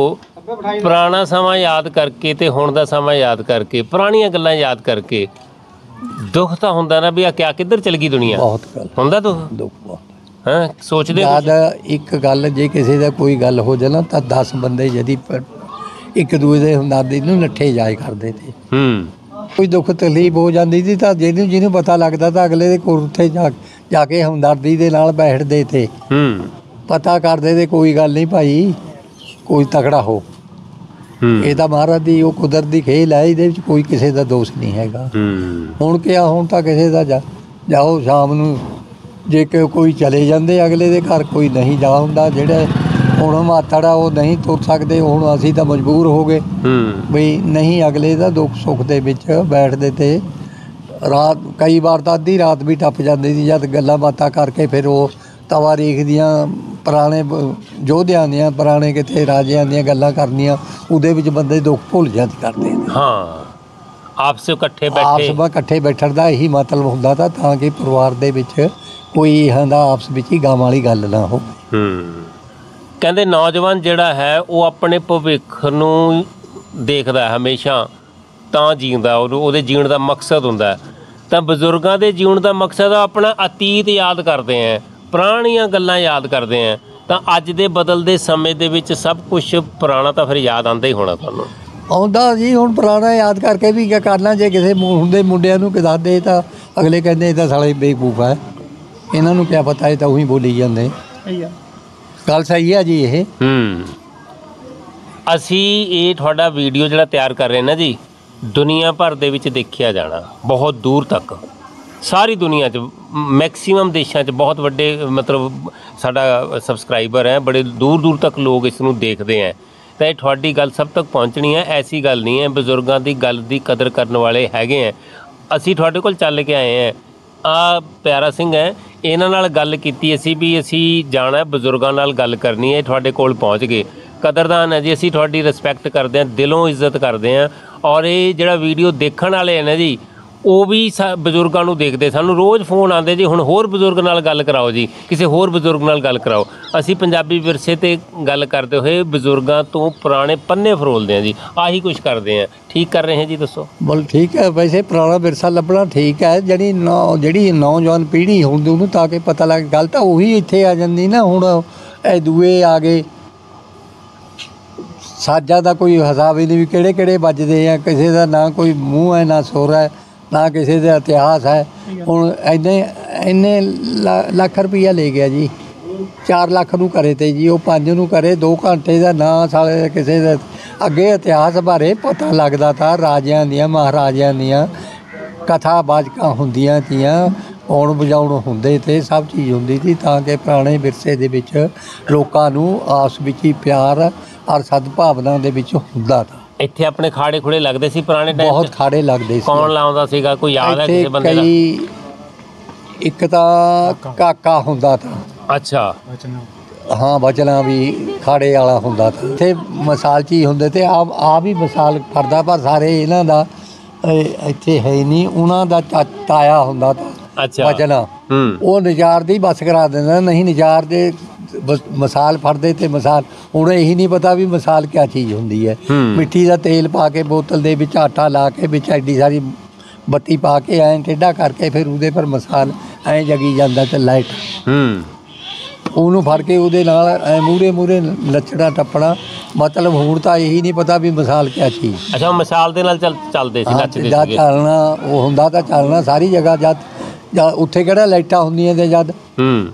ਪੁਰਾਣਾ ਸਮਾਂ ਯਾਦ ਕਰਕੇ ਤੇ ਹੁਣ ਦਾ ਸਮਾਂ ਯਾਦ ਕਰਕੇ, ਪੁਰਾਣੀਆਂ ਗੱਲਾਂ ਯਾਦ ਕਰਕੇ ਦੁੱਖ ਤਾਂ ਹੁੰਦਾ ਨਾ ਵੀ ਆ ਕਿਆ ਕਿੱਧਰ ਚਲ ਗਈ ਦੁਨੀਆ। ਬਹੁਤ ਗੱਲ ਹੁੰਦਾ ਦੁੱਖ ਦੁੱਖ ਬਹੁਤ ਹਾਂ ਸੋਚਦੇ ਹੋ ਯਾਦ ਇੱਕ ਗੱਲ ਜੇ ਕਿਸੇ ਦਾ ਕੋਈ ਗੱਲ ਹੋ ਜਾਏ ਨਾ ਤਾਂ ਦਸ ਬੰਦੇ ਜਦੀ ਪ- ਇੱਕ ਦੂਜੇ ਦੇ ਹਮਦਰਦੀ ਨੂੰ ਨੱਠੇ ਜਾਏ ਕਰਦੇ ਤੇ। ਹੂੰ ਕੋਈ ਦੁੱਖ ਤਕਲੀਫ ਹੋ ਜਾਂਦੀ ਸੀ ਤਾਂ ਜਿਹਨੂੰ ਜਿਹਨੂੰ ਪਤਾ ਲੱਗਦਾ ਤਾਂ ਅਗਲੇ ਦੇ ਕੋਲ ਉੱਥੇ ਜਾ ਜਾ ਕੇ ਹਮਦਰਦੀ ਦੇ ਨਾਲ ਬੈਠਦੇ ਤੇ, ਹੂੰ ਪਤਾ ਕਰਦੇ ਤੇ ਕੋਈ ਗੱਲ ਨਹੀਂ ਭਾਈ, ਕੋਈ ਤਕੜਾ ਹੋ। ਹੂੰ ਇਹ ਤਾਂ ਮਹਾਰਾਜ ਦੀ ਉਹ ਕੁਦਰਤ ਦੀ ਖੇਲ ਹੈ, ਇਹਦੇ ਵਿੱਚ ਕੋਈ ਕਿਸੇ ਦਾ ਦੋਸ਼ ਨਹੀਂ ਹੈਗਾ। ਹੂੰ ਹੁਣ ਕਿਆ, ਹੁਣ ਤਾਂ ਕਿਸੇ ਦਾ ਜਾ ਜਾਓ ਸ਼ਾਮ ਨੂੰ, ਜੇ ਕਿ ਕੋਈ ਚਲੇ ਜਾਂਦੇ ਅਗਲੇ ਦੇ ਘਰ, ਕੋਈ ਨਹੀਂ ਜਾ ਹੁੰਦਾ। ਜਿਹੜੇ ਹੁਣ ਮਾਤੜਾ ਉਹ ਨਹੀਂ ਤੁਰ ਸਕਦੇ, ਹੁਣ ਅਸੀਂ ਤਾਂ ਮਜਬੂਰ ਹੋ ਗਏ ਹੂੰ ਬਈ ਨਹੀਂ ਅਗਲੇ ਦਾ ਦੁੱਖ ਸੁੱਖ ਦੇ ਵਿੱਚ ਬੈਠਦੇ ਤੇ ਰਾਤ ਕਈ ਵਾਰ ਤਾਂ ਅੱਧੀ ਰਾਤ ਵੀ ਟੱਪ ਜਾਂਦੀ ਸੀ ਜਦ ਗੱਲਾਂ ਬਾਤਾਂ ਕਰਕੇ ਫਿਰ ਉਹ ਤਵਾਰੀਖ ਦੀਆਂ ਪੁਰਾਣੇ ਬ- ਯੋਧਿਆਂ ਦੀਆਂ ਪੁਰਾਣੇ ਕਿਤੇ ਰਾਜਿਆਂ ਦੀਆਂ ਗੱਲਾਂ ਕਰਨੀਆਂ, ਉਹਦੇ ਵਿੱਚ ਬੰਦੇ ਦੁੱਖ ਭੁੱਲ ਜਾਂਦੇ ਕਰਦੇ ਨੇ। ਹਾਂ ਆਪਸ ਵਿੱਚ ਇਕੱਠੇ ਆਪਸ ਬੈਠੇ ਵਿੱਚ ਇਕੱਠੇ ਬੈਠਣ ਦਾ ਇਹੀ ਮਤਲਬ ਹੁੰਦਾ ਤਾਂ ਤਾਂ ਕਿ ਪਰਿਵਾਰ ਦੇ ਵਿੱਚ ਕੋਈ ਇਹਨਾਂ ਦਾ ਆਪਸ ਵਿੱਚ ਹੀ ਗਮ ਵਾਲੀ ਗੱਲ ਨਾ ਹੋ। ਹੂੰ ਕਹਿੰਦੇ ਨੌਜਵਾਨ ਜਿਹੜਾ ਹੈ ਉਹ ਆਪਣੇ ਭਵਿੱਖ ਨੂੰ ਦੇਖਦਾ ਹੈ ਹਮੇਸ਼ਾ, ਤਾਂ ਜੀਂਦਾ, ਉਹਨੂੰ ਉਹਦੇ ਜੀਣ ਦਾ ਮਕਸਦ ਹੁੰਦਾ ਹੈ। ਤਾਂ ਬਜ਼ੁਰਗਾਂ ਦੇ ਜੀਣ ਦਾ ਮਕਸਦ ਆ ਆਪਣਾ ਅਤੀਤ ਯਾਦ ਕਰਦੇ ਹੈ, ਪੁਰਾਣੀਆਂ ਗੱਲਾਂ ਯਾਦ ਕਰਦੇ ਹੈ। ਤਾਂ ਅੱਜ ਦੇ ਬਦਲਦੇ ਸਮੇਂ ਦੇ ਵਿੱਚ ਸਭ ਕੁਝ ਪੁਰਾਣਾ ਤਾਂ ਫਿਰ ਯਾਦ ਆਉਂਦਾ ਹੀ ਹੋਣਾ ਤੁਹਾਨੂੰ। ਆਉਂਦਾ ਜੀ, ਹੁਣ ਪੁਰਾਣਾ ਯਾਦ ਕਰਕੇ ਵੀ ਕੀ ਕਰਨਾ। ਜੇ ਕਿਸੇ ਮੁ- ਹੁੰਦੇ ਮੁੰਡਿਆਂ ਨੂੰ ਦੱਸਦੇ ਤਾਂ ਅਗਲੇ ਕਹਿੰਦੇ ਇਹ ਤਾਂ ਸਾਲੇ ਬੇਵਕੂਫ ਹੈ, ਇਹਨਾਂ ਨੂੰ ਕਿਆ ਪਤਾ, ਇਹ ਤਾਂ ਉਹੀ ਬੋਲੀ ਜਾਂਦੇ। ਗੱਲ ਸਹੀ ਹੈ ਜੀ ਇਹ। ਹੂੰ ਅਸੀਂ ਇਹ ਤੁਹਾਡਾ ਵੀਡੀਓ ਜਿਹੜਾ ਤਿਆਰ ਕਰ ਰਹੇ ਨਾ ਜੀ, ਦੁਨੀਆ ਭਰ ਦੇ ਵਿੱਚ ਦੇਖਿਆ ਜਾਣਾ, ਬਹੁਤ ਦੂਰ ਤੱਕ, ਸਾਰੀ ਦੁਨੀਆ 'ਚ, ਮੈਕਸੀਮਮ ਦੇਸ਼ਾਂ 'ਚ ਬਹੁਤ ਵੱਡੇ ਮਤਲਬ ਸਾਡਾ ਸਬਸਕ੍ਰਾਈਬਰ ਹੈ, ਬੜੇ ਦੂਰ ਦੂਰ ਤੱਕ ਲੋਕ ਇਸ ਨੂੰ ਦੇਖਦੇ ਹੈ। ਤਾਂ ਇਹ ਤੁਹਾਡੀ ਗੱਲ ਸਭ ਤੱਕ ਪਹੁੰਚਣੀ ਹੈ। ਐਸੀ ਗੱਲ ਨਹੀਂ ਹੈ, ਬਜ਼ੁਰਗਾਂ ਦੀ ਗੱਲ ਦੀ ਕਦਰ ਕਰਨ ਵਾਲੇ ਹੈਗੇ ਹੈ। ਅਸੀਂ ਤੁਹਾਡੇ ਕੋਲ ਚੱਲ ਕੇ ਆਏ ਹਾਂ। ਆ ਪਿਆਰਾ ਸਿੰਘ ਹੈ, ਇਹਨਾਂ ਨਾਲ ਗੱਲ ਕੀਤੀ ਅਸੀਂ ਵੀ ਅਸੀਂ ਜਾਣਾ ਬਜ਼ੁਰਗਾਂ ਨਾਲ ਗੱਲ ਕਰਨੀ ਹੈ, ਤੁਹਾਡੇ ਕੋਲ ਪਹੁੰਚ ਗਏ। ਕਦਰਦਾਨ ਹੈ ਜੀ, ਅਸੀਂ ਤੁਹਾਡੀ ਰਿਸਪੈਕਟ ਕਰਦੇ ਹਾਂ, ਦਿਲੋਂ ਇੱਜ਼ਤ ਕਰਦੇ ਹਾਂ। ਔਰ ਇਹ ਜਿਹੜਾ ਵੀਡੀਓ ਦੇਖਣ ਵਾਲੇ ਹੈ ਨਾ ਜੀ, ਉਹ ਵੀ ਸਾ ਬਜ਼ੁਰਗਾਂ ਨੂੰ ਦੇਖਦੇ, ਸਾਨੂੰ ਰੋਜ਼ ਫੋਨ ਆਉਂਦੇ ਜੀ ਹੁਣ ਹੋਰ ਬਜ਼ੁਰਗ ਨਾਲ ਗੱਲ ਕਰਾਓ ਜੀ, ਕਿਸੇ ਹੋਰ ਬਜ਼ੁਰਗ ਨਾਲ ਗੱਲ ਕਰਾਓ। ਅਸੀਂ ਪੰਜਾਬੀ ਵਿਰਸੇ 'ਤੇ ਗੱਲ ਕਰਦੇ ਹੋਏ ਬਜ਼ੁਰਗਾਂ ਤੋਂ ਪੁਰਾਣੇ ਪੰਨੇ ਫਰੋਲਦੇ ਹਾਂ ਜੀ, ਆਹੀ ਕੁਛ ਕਰਦੇ ਹਾਂ। ਠੀਕ ਕਰ ਰਹੇ ਹਾਂ ਜੀ, ਦੱਸੋ। ਬੋਲ ਠੀਕ ਹੈ, ਵੈਸੇ ਪੁਰਾਣਾ ਵਿਰਸਾ ਲੱਭਣਾ ਠੀਕ ਹੈ। ਜਿਹੜੀ ਨੌ ਜਿਹੜੀ ਨੌਜਵਾਨ ਪੀੜ੍ਹੀ ਹੁੰਦੀ ਉਹਨੂੰ ਤਾਂ ਕਿ ਪਤਾ ਲੱਗ, ਗੱਲ ਤਾਂ ਉਹੀ ਇੱਥੇ ਆ ਜਾਂਦੀ ਨਾ। ਹੁਣ ਇਹ ਦੂਏ ਆ ਗਏ, ਸਾਜਾਂ ਦਾ ਕੋਈ ਹਿਸਾਬ ਹੀ ਨਹੀਂ ਵੀ ਕਿਹੜੇ ਕਿਹੜੇ ਵੱਜਦੇ ਆ, ਕਿਸੇ ਦਾ ਨਾ ਕੋਈ ਮੂੰਹ ਹੈ ਨਾ ਸੁਰ ਹੈ ਨਾ ਕਿਸੇ ਦਾ ਇਤਿਹਾਸ ਹੈ। ਹੁਣ ਇੰਨੇ ਇੰਨੇ ਲ- ਲੱਖ ਰੁਪਈਆ ਲੈ ਗਿਆ ਜੀ, ਚਾਰ ਲੱਖ ਨੂੰ ਕਰੇ ਤੇ ਜੀ, ਉਹ ਪੰਜ ਨੂੰ ਕਰੇ, ਦੋ ਘੰਟੇ ਦਾ ਨਾ ਸਾਲੇ ਕਿਸੇ ਦਾ ਅੱਗੇ ਇਤਿਹਾਸ ਬਾਰੇ ਪਤਾ ਲੱਗਦਾ ਤਾਂ ਰਾਜਿਆਂ ਦੀਆਂ ਮਹਾਰਾਜਿਆਂ ਦੀਆਂ ਕਥਾ ਬਾਚਕਾਂ ਹੁੰਦੀਆਂ ਤੀਆਂ, ਪਾਉਣ ਵਜਾਉਣ ਹੁੰਦੇ ਤੇ ਸਭ ਚੀਜ਼ ਹੁੰਦੀ ਸੀ, ਤਾਂ ਕਿ ਪੁਰਾਣੇ ਵਿਰਸੇ ਦੇ ਵਿੱਚ ਲੋਕਾਂ ਨੂੰ ਆਪਸ ਵਿੱਚ ਹੀ ਪਿਆਰ ਔਰ ਸਦਭਾਵਨਾ ਦੇ ਵਿੱਚ ਹੁੰਦਾ ਤਾ। ਇੱਥੇ ਆਪਣੇ ਖਾੜੇ ਖੁੜੇ ਲੱਗਦੇ ਸੀ ਪੁਰਾਣੇ ਟਾਈਮ 'ਚ? ਬਹੁਤ ਖਾੜੇ ਲੱਗਦੇ ਸੀ। ਕੌਣ ਲਾਉਂਦਾ ਸੀਗਾ, ਕੋਈ ਯਾਦ ਹੈ ਇੱਥੇ ਕਿਸੇ ਬੰਦੇ ਦਾ? ਕਈ ਇੱਕ ਤਾਂ ਕਾਕਾ ਹੁੰਦਾ ਤਾ, ਅੱਛਾ ਹਾਂ ਬਚਨਾ ਵੀ ਖਾੜੇ ਵਾਲਾ ਹੁੰਦਾ ਤਾ। ਇੱਥੇ ਮਿਸਾਲ ਚੀ ਹੁੰਦੇ ਤੇ ਆ ਆ ਵੀ ਮਿਸਾਲ ਕਰਦਾ, ਪਰ ਸਾਰੇ ਇਹਨਾਂ ਦਾ ਇਹ ਇੱਥੇ ਹੈ ਹੀ ਨਹੀਂ। ਉਹਨਾਂ ਦਾ ਚਾ- ਤਾਇਆ ਹੁੰਦਾ ਤਾ ਅੱਛਾ ਬਚਨਾ, ਹੂੰ ਉਹ ਨਿਜਾਰ ਦੀ ਬਸ ਕਰਾ ਦਿੰਦਾ, ਨਹੀਂ ਨਿਜਾਰ ਦੇ ਬਸ ਮਿਸਾਲ ਫੜਦੇ ਤੇ ਮਿਸਾਲ। ਹੁਣ ਇਹੀ ਨਹੀਂ ਪਤਾ ਵੀ ਮਿਸਾਲ ਕਿਆ ਚੀਜ਼ ਹੁੰਦੀ ਹੈ। ਹੂੰ। ਮਿੱਟੀ ਦਾ ਤੇਲ ਪਾ ਕੇ ਬੋਤਲ ਦੇ ਵਿੱਚ ਆਟਾ ਲਾ ਕੇ ਵਿੱਚ ਐਡੀ ਸਾਰੀ ਬੱਤੀ ਪਾ ਕੇ ਐਂ ਟੇਢਾ ਕਰਕੇ ਫਿਰ ਉਹਦੇ ਪਰ ਮਿਸਾਲ ਐਂ ਜਗੀ ਜਾਂਦਾ ਤੇ ਲਾਈਟ, ਹੂੰ ਉਹਨੂੰ ਫੜ ਕੇ ਉਹਦੇ ਨਾਲ ਐ ਮੂਹਰੇ ਮੂਹਰੇ ਨੱਚਣਾ ਟੱਪਣਾ। ਮਤਲਬ ਹੁਣ ਤਾਂ ਇਹੀ ਨਹੀਂ ਪਤਾ ਵੀ ਮਿਸਾਲ ਕਿਆ ਚੀਜ਼। ਅੱਛਾ, ਉਹ ਮਿਸਾਲ ਦੇ ਨਾਲ ਚੱਲ ਚੱਲਦੇ ਸੀ, ਹਾਂ, ਨੱਚਦੇ ਜਦ ਸੀਗੇ। ਚੱਲਣਾ ਉਹ ਹੁੰਦਾ ਤਾਂ ਚੱਲਣਾ ਸਾਰੀ ਜਗ੍ਹਾ। ਜਦ ਜਦ ਉੱਥੇ ਕਿਹੜਾ ਲਾਈਟਾਂ ਹੁੰਦੀਆਂ ਤੇ ਜਦ ਹੂੰ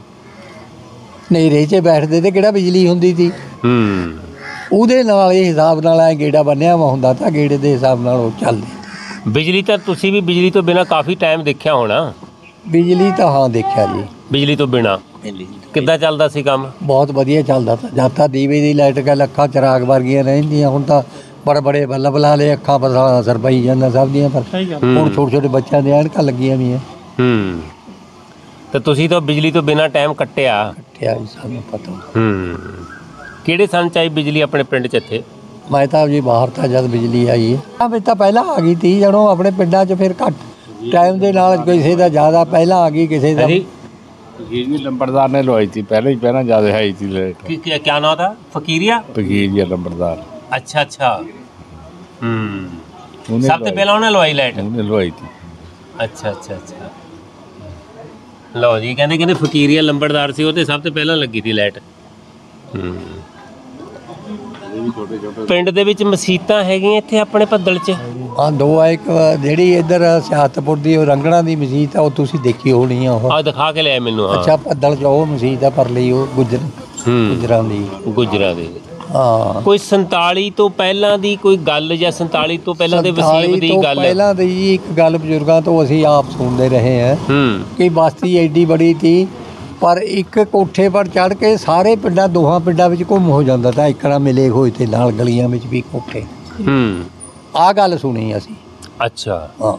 ਹਨੇਰੇ 'ਚ ਬੈਠਦੇ ਤੇ ਕਿਹੜਾ ਬਿਜਲੀ ਹੁੰਦੀ ਸੀ। ਹੂੰ ਉਹਦੇ ਨਾਲ ਇਹ ਹਿਸਾਬ ਨਾਲ ਐ ਗੇੜਾ ਬੰਨਿਆ ਵਾ ਹੁੰਦਾ ਤਾਂ ਗੇੜੇ ਦੇ ਹਿਸਾਬ ਨਾਲ ਉਹ ਚੱਲਦੇ। ਬਿਜਲੀ ਤਾਂ ਤੁਸੀਂ ਵੀ ਬਿਜਲੀ ਤੋਂ ਬਿਨਾ ਕਾਫੀ ਟਾਈਮ ਦੇਖਿਆ ਹੋਣਾ। ਬਿਜਲੀ ਤਾਂ ਹਾਂ ਦੇਖਿਆ ਜੀ, ਬਿਜਲੀ ਤੋਂ ਬਿਨਾ ਕਿੱਦਾਂ ਚੱਲਦਾ ਸੀ ਕੰਮ? ਬਹੁਤ ਵਧੀਆ ਚੱਲਦਾ ਤਾਂ। ਜਦ ਤਾਂ ਦੀਵੇ ਦੀ ਲਾਈਟ ਗੱਲ ਅੱਖਾਂ ਚਰਾਗ ਵਰਗੀਆਂ ਰਹਿੰਦੀਆਂ, ਹੁਣ ਤਾਂ ਬੜੇ ਬੜੇ ਬੱਲਬ ਲਾ ਲਏ, ਅੱਖਾਂ ਪਰ ਸਾਰਾ ਅਸਰ ਪਈ ਜਾਂਦਾ ਸਭ ਦੀਆਂ। ਪਰ ਹੁਣ ਛੋਟੇ ਛੋਟੇ ਬੱਚਿਆਂ ਦੇ ਐਨਕਾਂ ਲੱਗੀਆਂ ਵੀਆਂ। ਹੂੰ ਤੇ ਤੁਸੀਂ ਤਾਂ ਬਿਜਲੀ ਤੋਂ ਬਿਨਾ ਟਾਈਮ ਕੱਟਿਆ। ਕੱਟਿਆ ਜੀ, ਸਾਨੂੰ ਪਤਾ। ਹੂੰ ਕਿਹੜੇ ਸੰਨ 'ਚ ਆਈ ਬਿਜਲੀ ਆਪਣੇ ਪਿੰਡ 'ਚ ਇੱਥੇ? ਮੈਂ ਤਾਂ ਜੀ ਬਾਹਰ ਤਾਂ ਜਦ ਬਿਜਲੀ ਆਈ ਹੈ ਆ ਵਿੱਚ ਤਾਂ ਪਹਿਲਾਂ ਆ ਗਈ ਤੀ, ਜਦੋਂ ਆਪਣੇ ਪਿੰਡਾਂ 'ਚ ਫਿਰ ਘੱਟ ਟਾਈਮ ਦੇ ਨਾਲ ਕਿਸੇ ਦਾ ਜ਼ਿਆਦਾ ਪਹਿਲਾਂ ਆ ਗਈ, ਕਿਸੇ ਦਾ ਹਾਂਜੀ फकीर जी लंबरदार ने लवाई थी पहले ही, पहला ज्यादा है थी लेट। ਕੀ ਕੀ- ਕਿਆ ਨਾਂ ਦਾ? ਫਕੀਰੀਆ? फकीर जी लंबरदार ਅੱਛਾ ਅੱਛਾ ਹੂੰ ਉਹਨੇ ਸਭ ਤੋਂ ਪਹਿਲਾਂ ਉਹਨੇ ਲਵਾਈ ਲਾਈਟ ਉਹਨੇ ਲਵਾਈ ਤੀ। ਅੱਛਾ ਅੱਛਾ ਅੱਛਾ ਲਓ ਜੀ ਕਹਿੰਦੇ ਕਹਿੰਦੇ ਫਕੀਰੀਆ ਲੰਬੜਦਾਰ ਸੀ ਉਹ ਤੇ ਸਭ ਤੋਂ ਪਹਿਲਾਂ ਲੱਗੀ ਸੀ ਲਾਈਟ ਹੂੰ ਪਿੰਡ ਦੇ ਵਿੱਚ ਮਸੀਤਾਂ ਹੈਗੀਆਂ ਇੱਥੇ ਆਪਣੇ ਭੱਦਲ 'ਚ ਹਾਂ ਦੋ ਆ, ਇੱਕ ਜਿਹੜੀ ਇੱਧਰ ਸਿਆਦਤਪੁਰ ਦੀ ਉਹ ਰੰਗਣਾ ਦੀ ਮਸਜਿਦ ਆ ਉਹ ਤੁਸੀਂ ਦੇਖੀ ਹੋਣੀ ਆ ਉਹ। ਆ ਦਿਖਾ ਕੇ ਲਿਆ ਮੈਨੂੰ ਹਾਂ ਅੱਛਾ ਭੱਦਲ 'ਚ ਉਹ ਮਸਜਿਦ ਆ ਪਰਲੀ ਉਹ ਗੁੱਜਰ ਹੂੰ ਗੁੱਜਰਾਂ ਦੀ। ਗੁਜਰਾਂ ਦੇ ਹਾਂ ਕੋਈ ਸੰਤਾਲੀ ਤੋਂ ਪਹਿਲਾਂ ਦੀ ਕੋਈ ਗੱਲ ਜਾਂ ਸੰਤਾਲੀ ਤੋਂ ਪਹਿਲਾਂ ਦੇ ਵਸੀਬ ਸੰਤਾਲੀ ਦੀ ਤੋਂ ਗੱਲ ਪਹਿਲਾਂ ਦੀ ਜੀ ਇੱਕ ਗੱਲ ਬਜ਼ੁਰਗਾਂ ਤੋਂ ਅਸੀਂ ਆਪ ਸੁਣਦੇ ਰਹੇ ਹਾਂ ਹੂੰ ਕਿ ਬਸਤੀ ਐਡੀ ਬੜੀ ਸੀ ਪਰ ਇੱਕ ਕੋਠੇ ਪਰ ਚੜ੍ਹ ਕੇ ਸਾਰੇ ਪਿੰਡਾਂ ਦੋਹਾਂ ਪਿੰਡਾਂ ਵਿੱਚ ਘੁੰਮ ਹੋ ਜਾਂਦਾ ਤਾਂ ਇੱਕ ਨਾਲ ਮਿਲੇ ਹੋਏ ਤੇ ਨਾਲ ਗਲੀਆਂ ਵਿੱਚ ਵੀ ਕੋਠੇ। ਹੂੰ ਆਹ ਗੱਲ ਸੁਣੀ ਅਸੀਂ। ਅੱਛਾ ਹਾਂ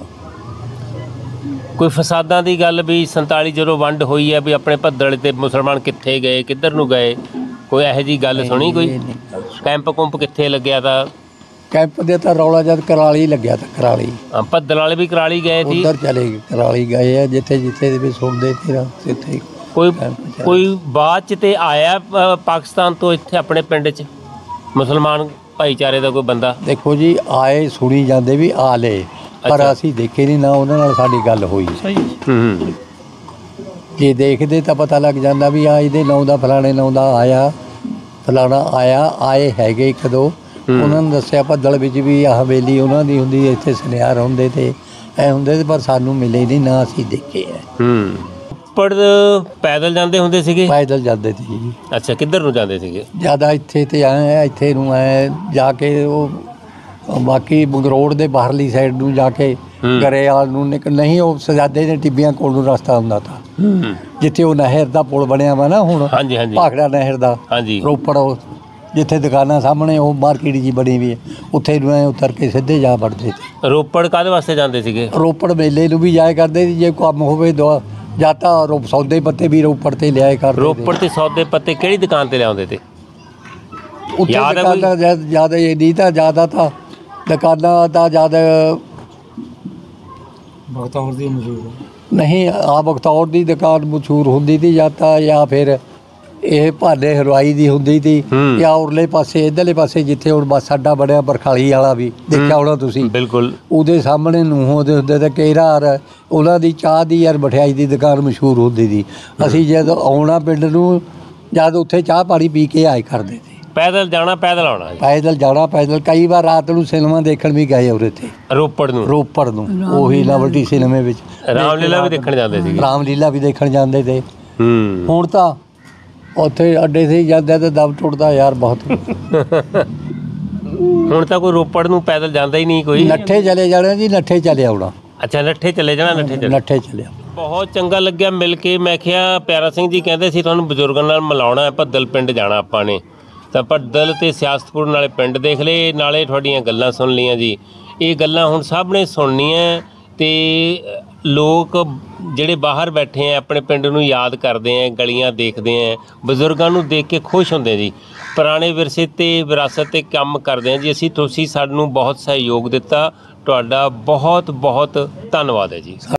ਕੋਈ ਫਸਾਦਾਂ ਦੀ ਗੱਲ ਵੀ ਸੰਤਾਲੀ ਜਦੋਂ ਵੰਡ ਹੋਈ ਹੈ ਵੀ ਆਪਣੇ ਭੱਦਲ ਤੇ ਮੁਸਲਮਾਨ ਕਿੱਥੇ ਗਏ ਕਿੱਧਰ ਨੂੰ ਗਏ ਕੋਈ ਇਹੋ ਜਿਹੀ ਗੱਲ ਸੁਣੀ ਕੋਈ ਇਹ ਨਹੀਂ ਗੱਲ ਸੁਣੀ। ਕੈਂਪ ਕੁੰਪ ਕਿੱਥੇ ਲੱਗਿਆ ਤਾਂ ਕੈਂਪ ਦੇ ਤਾਂ ਰੌਲਾ ਜਦ ਕਰਾਲੀ ਲੱਗਿਆ ਤਾਂ ਕਰਾਲੀ ਹਾਂ, ਭੱਦਲ ਵਾਲੇ ਵੀ ਕਰਾਲੀ ਗਏ ਸੀ ਉਧਰ ਚਲੇ ਗਏ ਕਰਾਲੀ ਗਏ ਆ ਜਿੱਥੇ ਜਿੱਥੇ ਦੇ ਵੀ ਸੁਣਦੇ ਤੇਰਾ ਉੱਥੇ ਕੋਈ ਕੈਂਪ ਚੱਲ- ਕੋਈ ਬਾਅਦ ਚ ਤੇ ਆਇਆ ਅ, ਪਾਕਿਸਤਾਨ ਤੋਂ ਇੱਥੇ ਆਪਣੇ ਪਿੰਡ 'ਚ ਮੁਸਲਮਾਨ ਭਾਈਚਾਰੇ ਦਾ ਕੋਈ ਬੰਦਾ ਦੇਖੋ ਜੀ ਆਏ ਸੁਣੀ ਜਾਂਦੇ ਵੀ ਆ ਲਏ ਪਰ ਅੱਛਾ। ਅਸੀਂ ਦੇਖੇ ਨਹੀਂ ਨਾ ਉਹਨਾਂ ਨਾਲ ਸਾਡੀ ਗੱਲ ਹੋਈ। ਹੂੰ ਜੇ ਦੇਖਦੇ ਤਾਂ ਪਤਾ ਲੱਗ ਜਾਂਦਾ ਵੀ ਆ ਇਹਦੇ ਨਾਂ ਦਾ ਫਲਾਣੇ ਨਾਂ ਦਾ ਆਇਆ ਫਲਾਣਾ ਆਇਆ ਆਏ ਹੈਗੇ ਇੱਕ ਦੋ ਉਹਨਾਂ ਨੂੰ ਦੱਸਿਆ ਭੱਦਲ ਵਿੱਚ ਵੀ ਆਹ ਹਵੇਲੀ ਉਹਨਾਂ ਦੀ ਹੁੰਦੀ ਇੱਥੇ ਸੁਨਿਆਰ ਹੁੰਦੇ ਤੇ ਐ ਹੁੰਦੇ ਤੇ ਪਰ ਸਾਨੂੰ ਮਿਲੇ ਨਹੀਂ ਨਾ ਅਸੀਂ ਦੇਖੇ ਐ। ਹੂੰ ਉੱਪਰ ਪੈਦਲ ਜਾਂਦੇ ਹੁੰਦੇ ਸੀਗੇ ਪੈਦਲ ਜਾਂਦੇ ਸੀ ਜੀ ਅੱਛਾ ਕਿੱਧਰ ਨੂੰ ਜਾਂਦੇ ਸੀਗੇ ਜਿਆਦਾ ਇੱਥੇ ਤੇ ਆਏ ਆ, ਇੱਥੇ ਨੂੰ ਆਏ ਜਾ ਕੇ ਉਹ ਬਾਕੀ ਬੰਗਰੋੜ ਦੇ ਬਾਹਰਲੀ ਸਾਈਡ ਨੂੰ ਜਾ ਕੇ ਗਰੇਵਾਲ ਨੂੰ ਨਿਕ ਨਹੀਂ ਉਹ ਸਜਾਦੇ ਦੇ ਟਿੱਬੀਆਂ ਕੋਲ ਨੂੰ ਰਸਤਾ ਹੁੰਦਾ ਤਾਂ ਹੂੰ ਜਿੱਥੇ ਉਹ ਨਹਿਰ ਦਾ ਪੁਲ ਬਣਿਆ ਵਾ ਨਾ ਹੁਣ ਹਾਂਜੀ ਹਾਂਜੀ ਭਾਖੜਾ ਨਹਿਰ ਦਾ ਹਾਂਜੀ ਰੋਪੜ ਉਹ ਜਿੱਥੇ ਦੁਕਾਨਾਂ ਸਾਹਮਣੇ ਉਹ ਮਾਰਕੀਟ ਜੀ ਬਣੀ ਵੀ ਹੈ ਉੱਥੇ ਨੂੰ ਐਂ ਉਤਰ ਕੇ ਸਿੱਧੇ ਜਾ ਵੜਦੇ ਤੇ ਰੋਪੜ ਕਾਹਦੇ ਵਾਸਤੇ ਜਾਂਦੇ ਸੀਗੇ ਰੋਪੜ ਮੇਲੇ ਨੂੰ ਵੀ ਜਾਇਆ ਕਰਦੇ ਸੀ ਜੇ ਕੰਮ ਹੋਵੇ ਦੋ ਜਾਂ ਤਾਂ ਰੋ ਸੌਦੇ ਪੱਤੇ ਵੀ ਰੋਪੜ ਤੇ ਲਿਆਏ ਕਰਦੇ ਰੋਪੜ ਤੇ ਸੌਦੇ ਪੱਤੇ ਕਿਹੜੀ ਦੁਕਾਨ ਤੇ ਲਿਆਉਂਦੇ ਤੇ ਉੱਥੇ ਯਾਦ ਹੈ ਕੋਈ? ਦੁਕਾਨਾਂ ਜ਼ਿਆਦਾ ਇਹ ਨਹੀਂ ਤਾਂ ਜ਼ਿਆਦਾ ਤਾਂ ਦੁਕਾਨਾਂ ਤਾਂ ਜ਼ਿਆਦਾ ਬਖਤੌਰ ਦੀ ਮਜ਼ਦੂਰ ਨਹੀਂ ਆ ਬਖਤੌਰ ਦੀ ਦੁਕਾਨ ਮਸ਼ਹੂਰ ਹੁੰਦੀ ਸੀ ਜਾਂ ਤਾਂ ਜਾਂ ਫਿਰ ਇਹ ਭਾਲੇ ਹਲਵਾਈ ਦੀ ਹੁੰਦੀ ਸੀ ਹੂੰ। ਜਾਂ ਉਰਲੇ ਪਾਸੇ ਇੱਧਰਲੇ ਪਾਸੇ ਜਿੱਥੇ ਹੁਣ ਬੱਸ ਅੱਡਾ ਬਣਿਆ ਬਰਖਾਲੀ ਵਾਲਾ ਵੀ ਦੇਖਿਆ ਹੋਣਾ ਤੁਸੀਂ ਬਿਲਕੁਲ ਉਹਦੇ ਸਾਹਮਣੇ ਨੂੰ ਉਹਦੇ ਹੁੰਦੇ ਤੇ ਕੇਰਾਰ ਉਹਨਾਂ ਦੀ ਚਾਹ ਦੀ ਯਾਰ ਮਠਿਆਈ ਦੀ ਦੁਕਾਨ ਮਸ਼ਹੂਰ ਹੁੰਦੀ ਸੀ ਅਸੀਂ ਜਦ ਆਉਣਾ ਪਿੰਡ ਨੂੰ ਜਦ ਉੱਥੇ ਚਾਹ ਪਾਣੀ ਪੀ ਕੇ ਆਏ ਕਰਦੇ ਸੀ ਪੈਦਲ ਜਾਣਾ ਪੈਦਲ ਆਉਣਾ ਜੀ। ਪੈਦਲ ਜਾਣਾ ਪੈਦਲ ਕਈ ਵਾਰ ਰਾਤ ਨੂੰ ਸਿਨੇਮਾ ਦੇਖਣ ਵੀ ਗਏ ਉਰੇ ਤੇ ਰੋਪੜ ਨੂੰ ਰੋਪੜ ਨੂੰ ਉਹੀ ਲਵਟੀ ਸਿਨੇਮੇ ਵਿੱਚ ਰਾਮਲੀਲਾ ਵੀ ਦੇਖਣ ਜਾਂਦੇ ਸੀਗੇ ਰਾਮਲੀਲਾ ਵੀ ਦੇਖਣ ਜਾਂਦੇ ਤੇ ਹੂੰ ਹੁਣ ਤਾਂ ਉੱਥੇ ਅੱਡੇ ਤੇ ਜਾਂਦੇ ਤੇ ਦਮ ਟੁੱਟਦਾ ਯਾਰ ਬਹੁਤ ਹੁਣ ਤਾਂ ਕੋਈ ਰੋਪੜ ਨੂੰ ਪੈਦਲ ਜਾਂਦਾ ਹੀ ਨਹੀਂ ਕੋਈ ਨੱਠੇ ਚਲੇ ਜਾਣਾ ਜੀ ਨੱਠੇ ਚਲੇ ਆਉਣਾ ਅੱਛਾ ਨੱਠੇ ਚਲੇ ਜਾਣਾ ਨੱਠੇ ਚਲੇ ਨੱਠੇ ਚਲੇ ਆਉਣਾ। ਬਹੁਤ ਚੰਗਾ ਲੱਗਿਆ ਮਿਲ ਕੇ ਮੈਂ ਕਿਹਾ ਪਿਆਰਾ ਸਿੰਘ ਜੀ ਕਹਿੰਦੇ ਸੀ ਤੁਹਾਨੂੰ ਬਜ਼ੁਰਗਾਂ ਨਾਲ ਮਿਲਾਉਣਾ ਹੈ ਭੱਦਲ ਪਿੰਡ ਜਾਣਾ ਆਪਾਂ ਨੇ ਤਾਂ ਭੱਦਲ ਤੇ ਸਿਆਸਤਪੁਰ ਨਾਲੇ ਪਿੰਡ ਦੇਖ ਲਏ ਨਾਲੇ ਤੁਹਾਡੀਆਂ ਗੱਲਾਂ ਸੁਣ ਲਈਆਂ ਜੀ ਇਹ ਗੱਲਾਂ ਹੁਣ ਸਭ ਨੇ ਸੁਣਨੀਆਂ ਤੇ ਲੋਕ ਜਿਹੜੇ ਬਾਹਰ ਬੈਠੇ ਆ ਆਪਣੇ ਪਿੰਡ ਨੂੰ ਯਾਦ ਕਰਦੇ ਆ ਗਲੀਆਂ ਦੇਖਦੇ ਆ ਬਜ਼ੁਰਗਾਂ ਨੂੰ ਦੇਖ ਕੇ ਖੁਸ਼ ਹੁੰਦੇ ਜੀ ਪੁਰਾਣੇ ਵਿਰਸੇ ਤੇ ਵਿਰਾਸਤ ਤੇ ਕੰਮ ਕਰਦੇ ਆ ਜੀ ਅਸੀਂ ਤੁਸੀਂ ਸਾਨੂੰ ਬਹੁਤ ਸਹਿਯੋਗ ਦਿੱਤਾ ਤੁਹਾਡਾ ਬਹੁਤ ਬਹੁਤ ਧੰਨਵਾਦ ਹੈ ਜੀ।